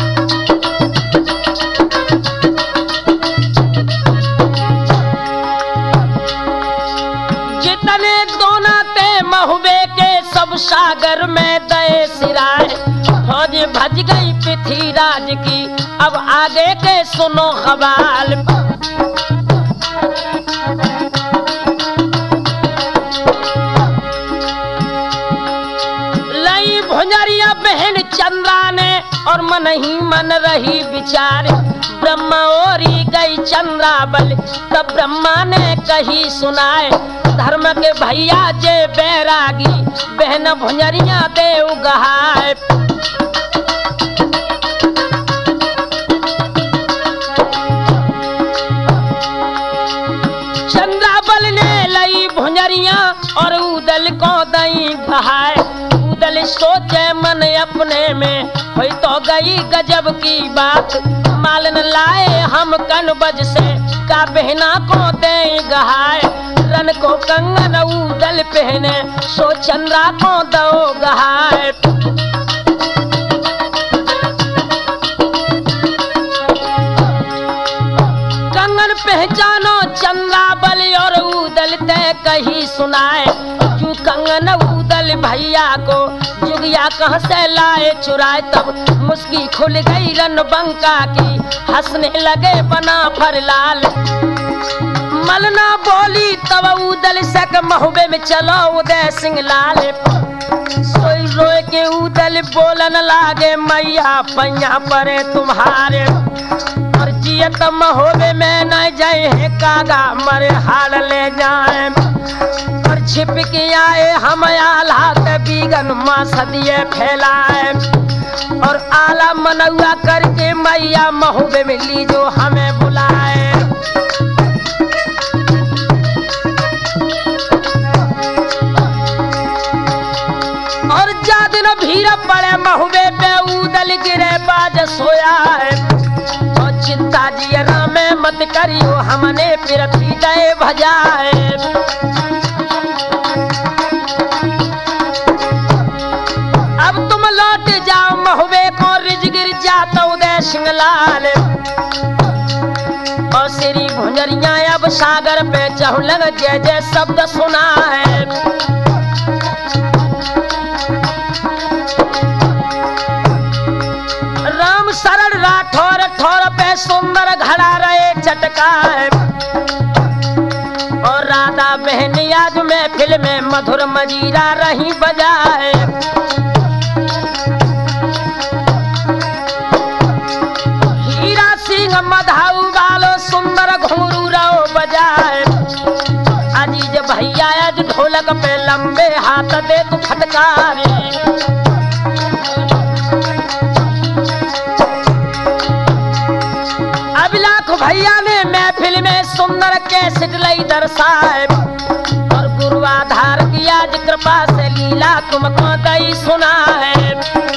जितने दोना ते महुबे के सब सागर में दए सिराए फौज भज गई पृथ्वीराज की अब आगे के सुनो खबाल लई भुंजरिया बहन चंद्रा ने और मन ही मन रही विचार ब्रह्मा ओरी गई चंद्रावल तब ब्रह्मा ने कही सुनाए धर्म के भैया जे बैरागी बहन भुंजरिया देव गहाए चंद्रावल ने लई भुंजरिया और उदल को दई गहाए उदल सोचे मन अपने में हुई तो गई गजब की बात मालन लाए हम कन बज से का बहना को दे गहाए रन को कंगन उदल पहने सो चंद्रा को दो गहाए कंगन पहचानो चंद्रावल और उदल ते कही सुनाए जू कंगन उदल भैया को जुगिया कहाँ से लाए चुराए तब मुस्की खुल गई रन बंका की हंसने लगे बना फर लाल मलना बोली तब उदल सक महुबे में चलो उदय सिंह लाल सोई रोए के उदल बोलन लागे मैया पैया परे तुम्हारे और जियत महुबे में न जाए है कागा मरे हाल ले जाए और छिप के आए हम आला बीगन माँ सदिए फैलाए और आला मनौआ करके मैया महुबे में ली जो हमें बुलाए और जा दिन भीड़ पड़े महुबे पे उदल गिरे बाज सोया है और चिंता जियरा में मत करियो हमने पृथ्वी दे भजाए अब तुम लौट जाओ महुबे को रिज गिर जाता उदय सिंह लाल और श्री भुंजरिया अब सागर पे चहुलंग जय जय शब्द सुना है। राम शरण राठौर ठौर पे सुंदर घड़ा रहे चटका है। और राधा बहन आज महफिल में मधुर मजीरा रही बजाए। हीरा सिंह मधाऊ वालो सुंदर घुंघरू रो बजाए। अजीज भैया आज ढोलक पे लंबे हाथ दे तू फटकारे। अब लाख भैया ने महफिल में सुंदर कैसेट लई दर्शाए। और गुरु आधार की आज कृपा से लीला तुमको दई सुना है।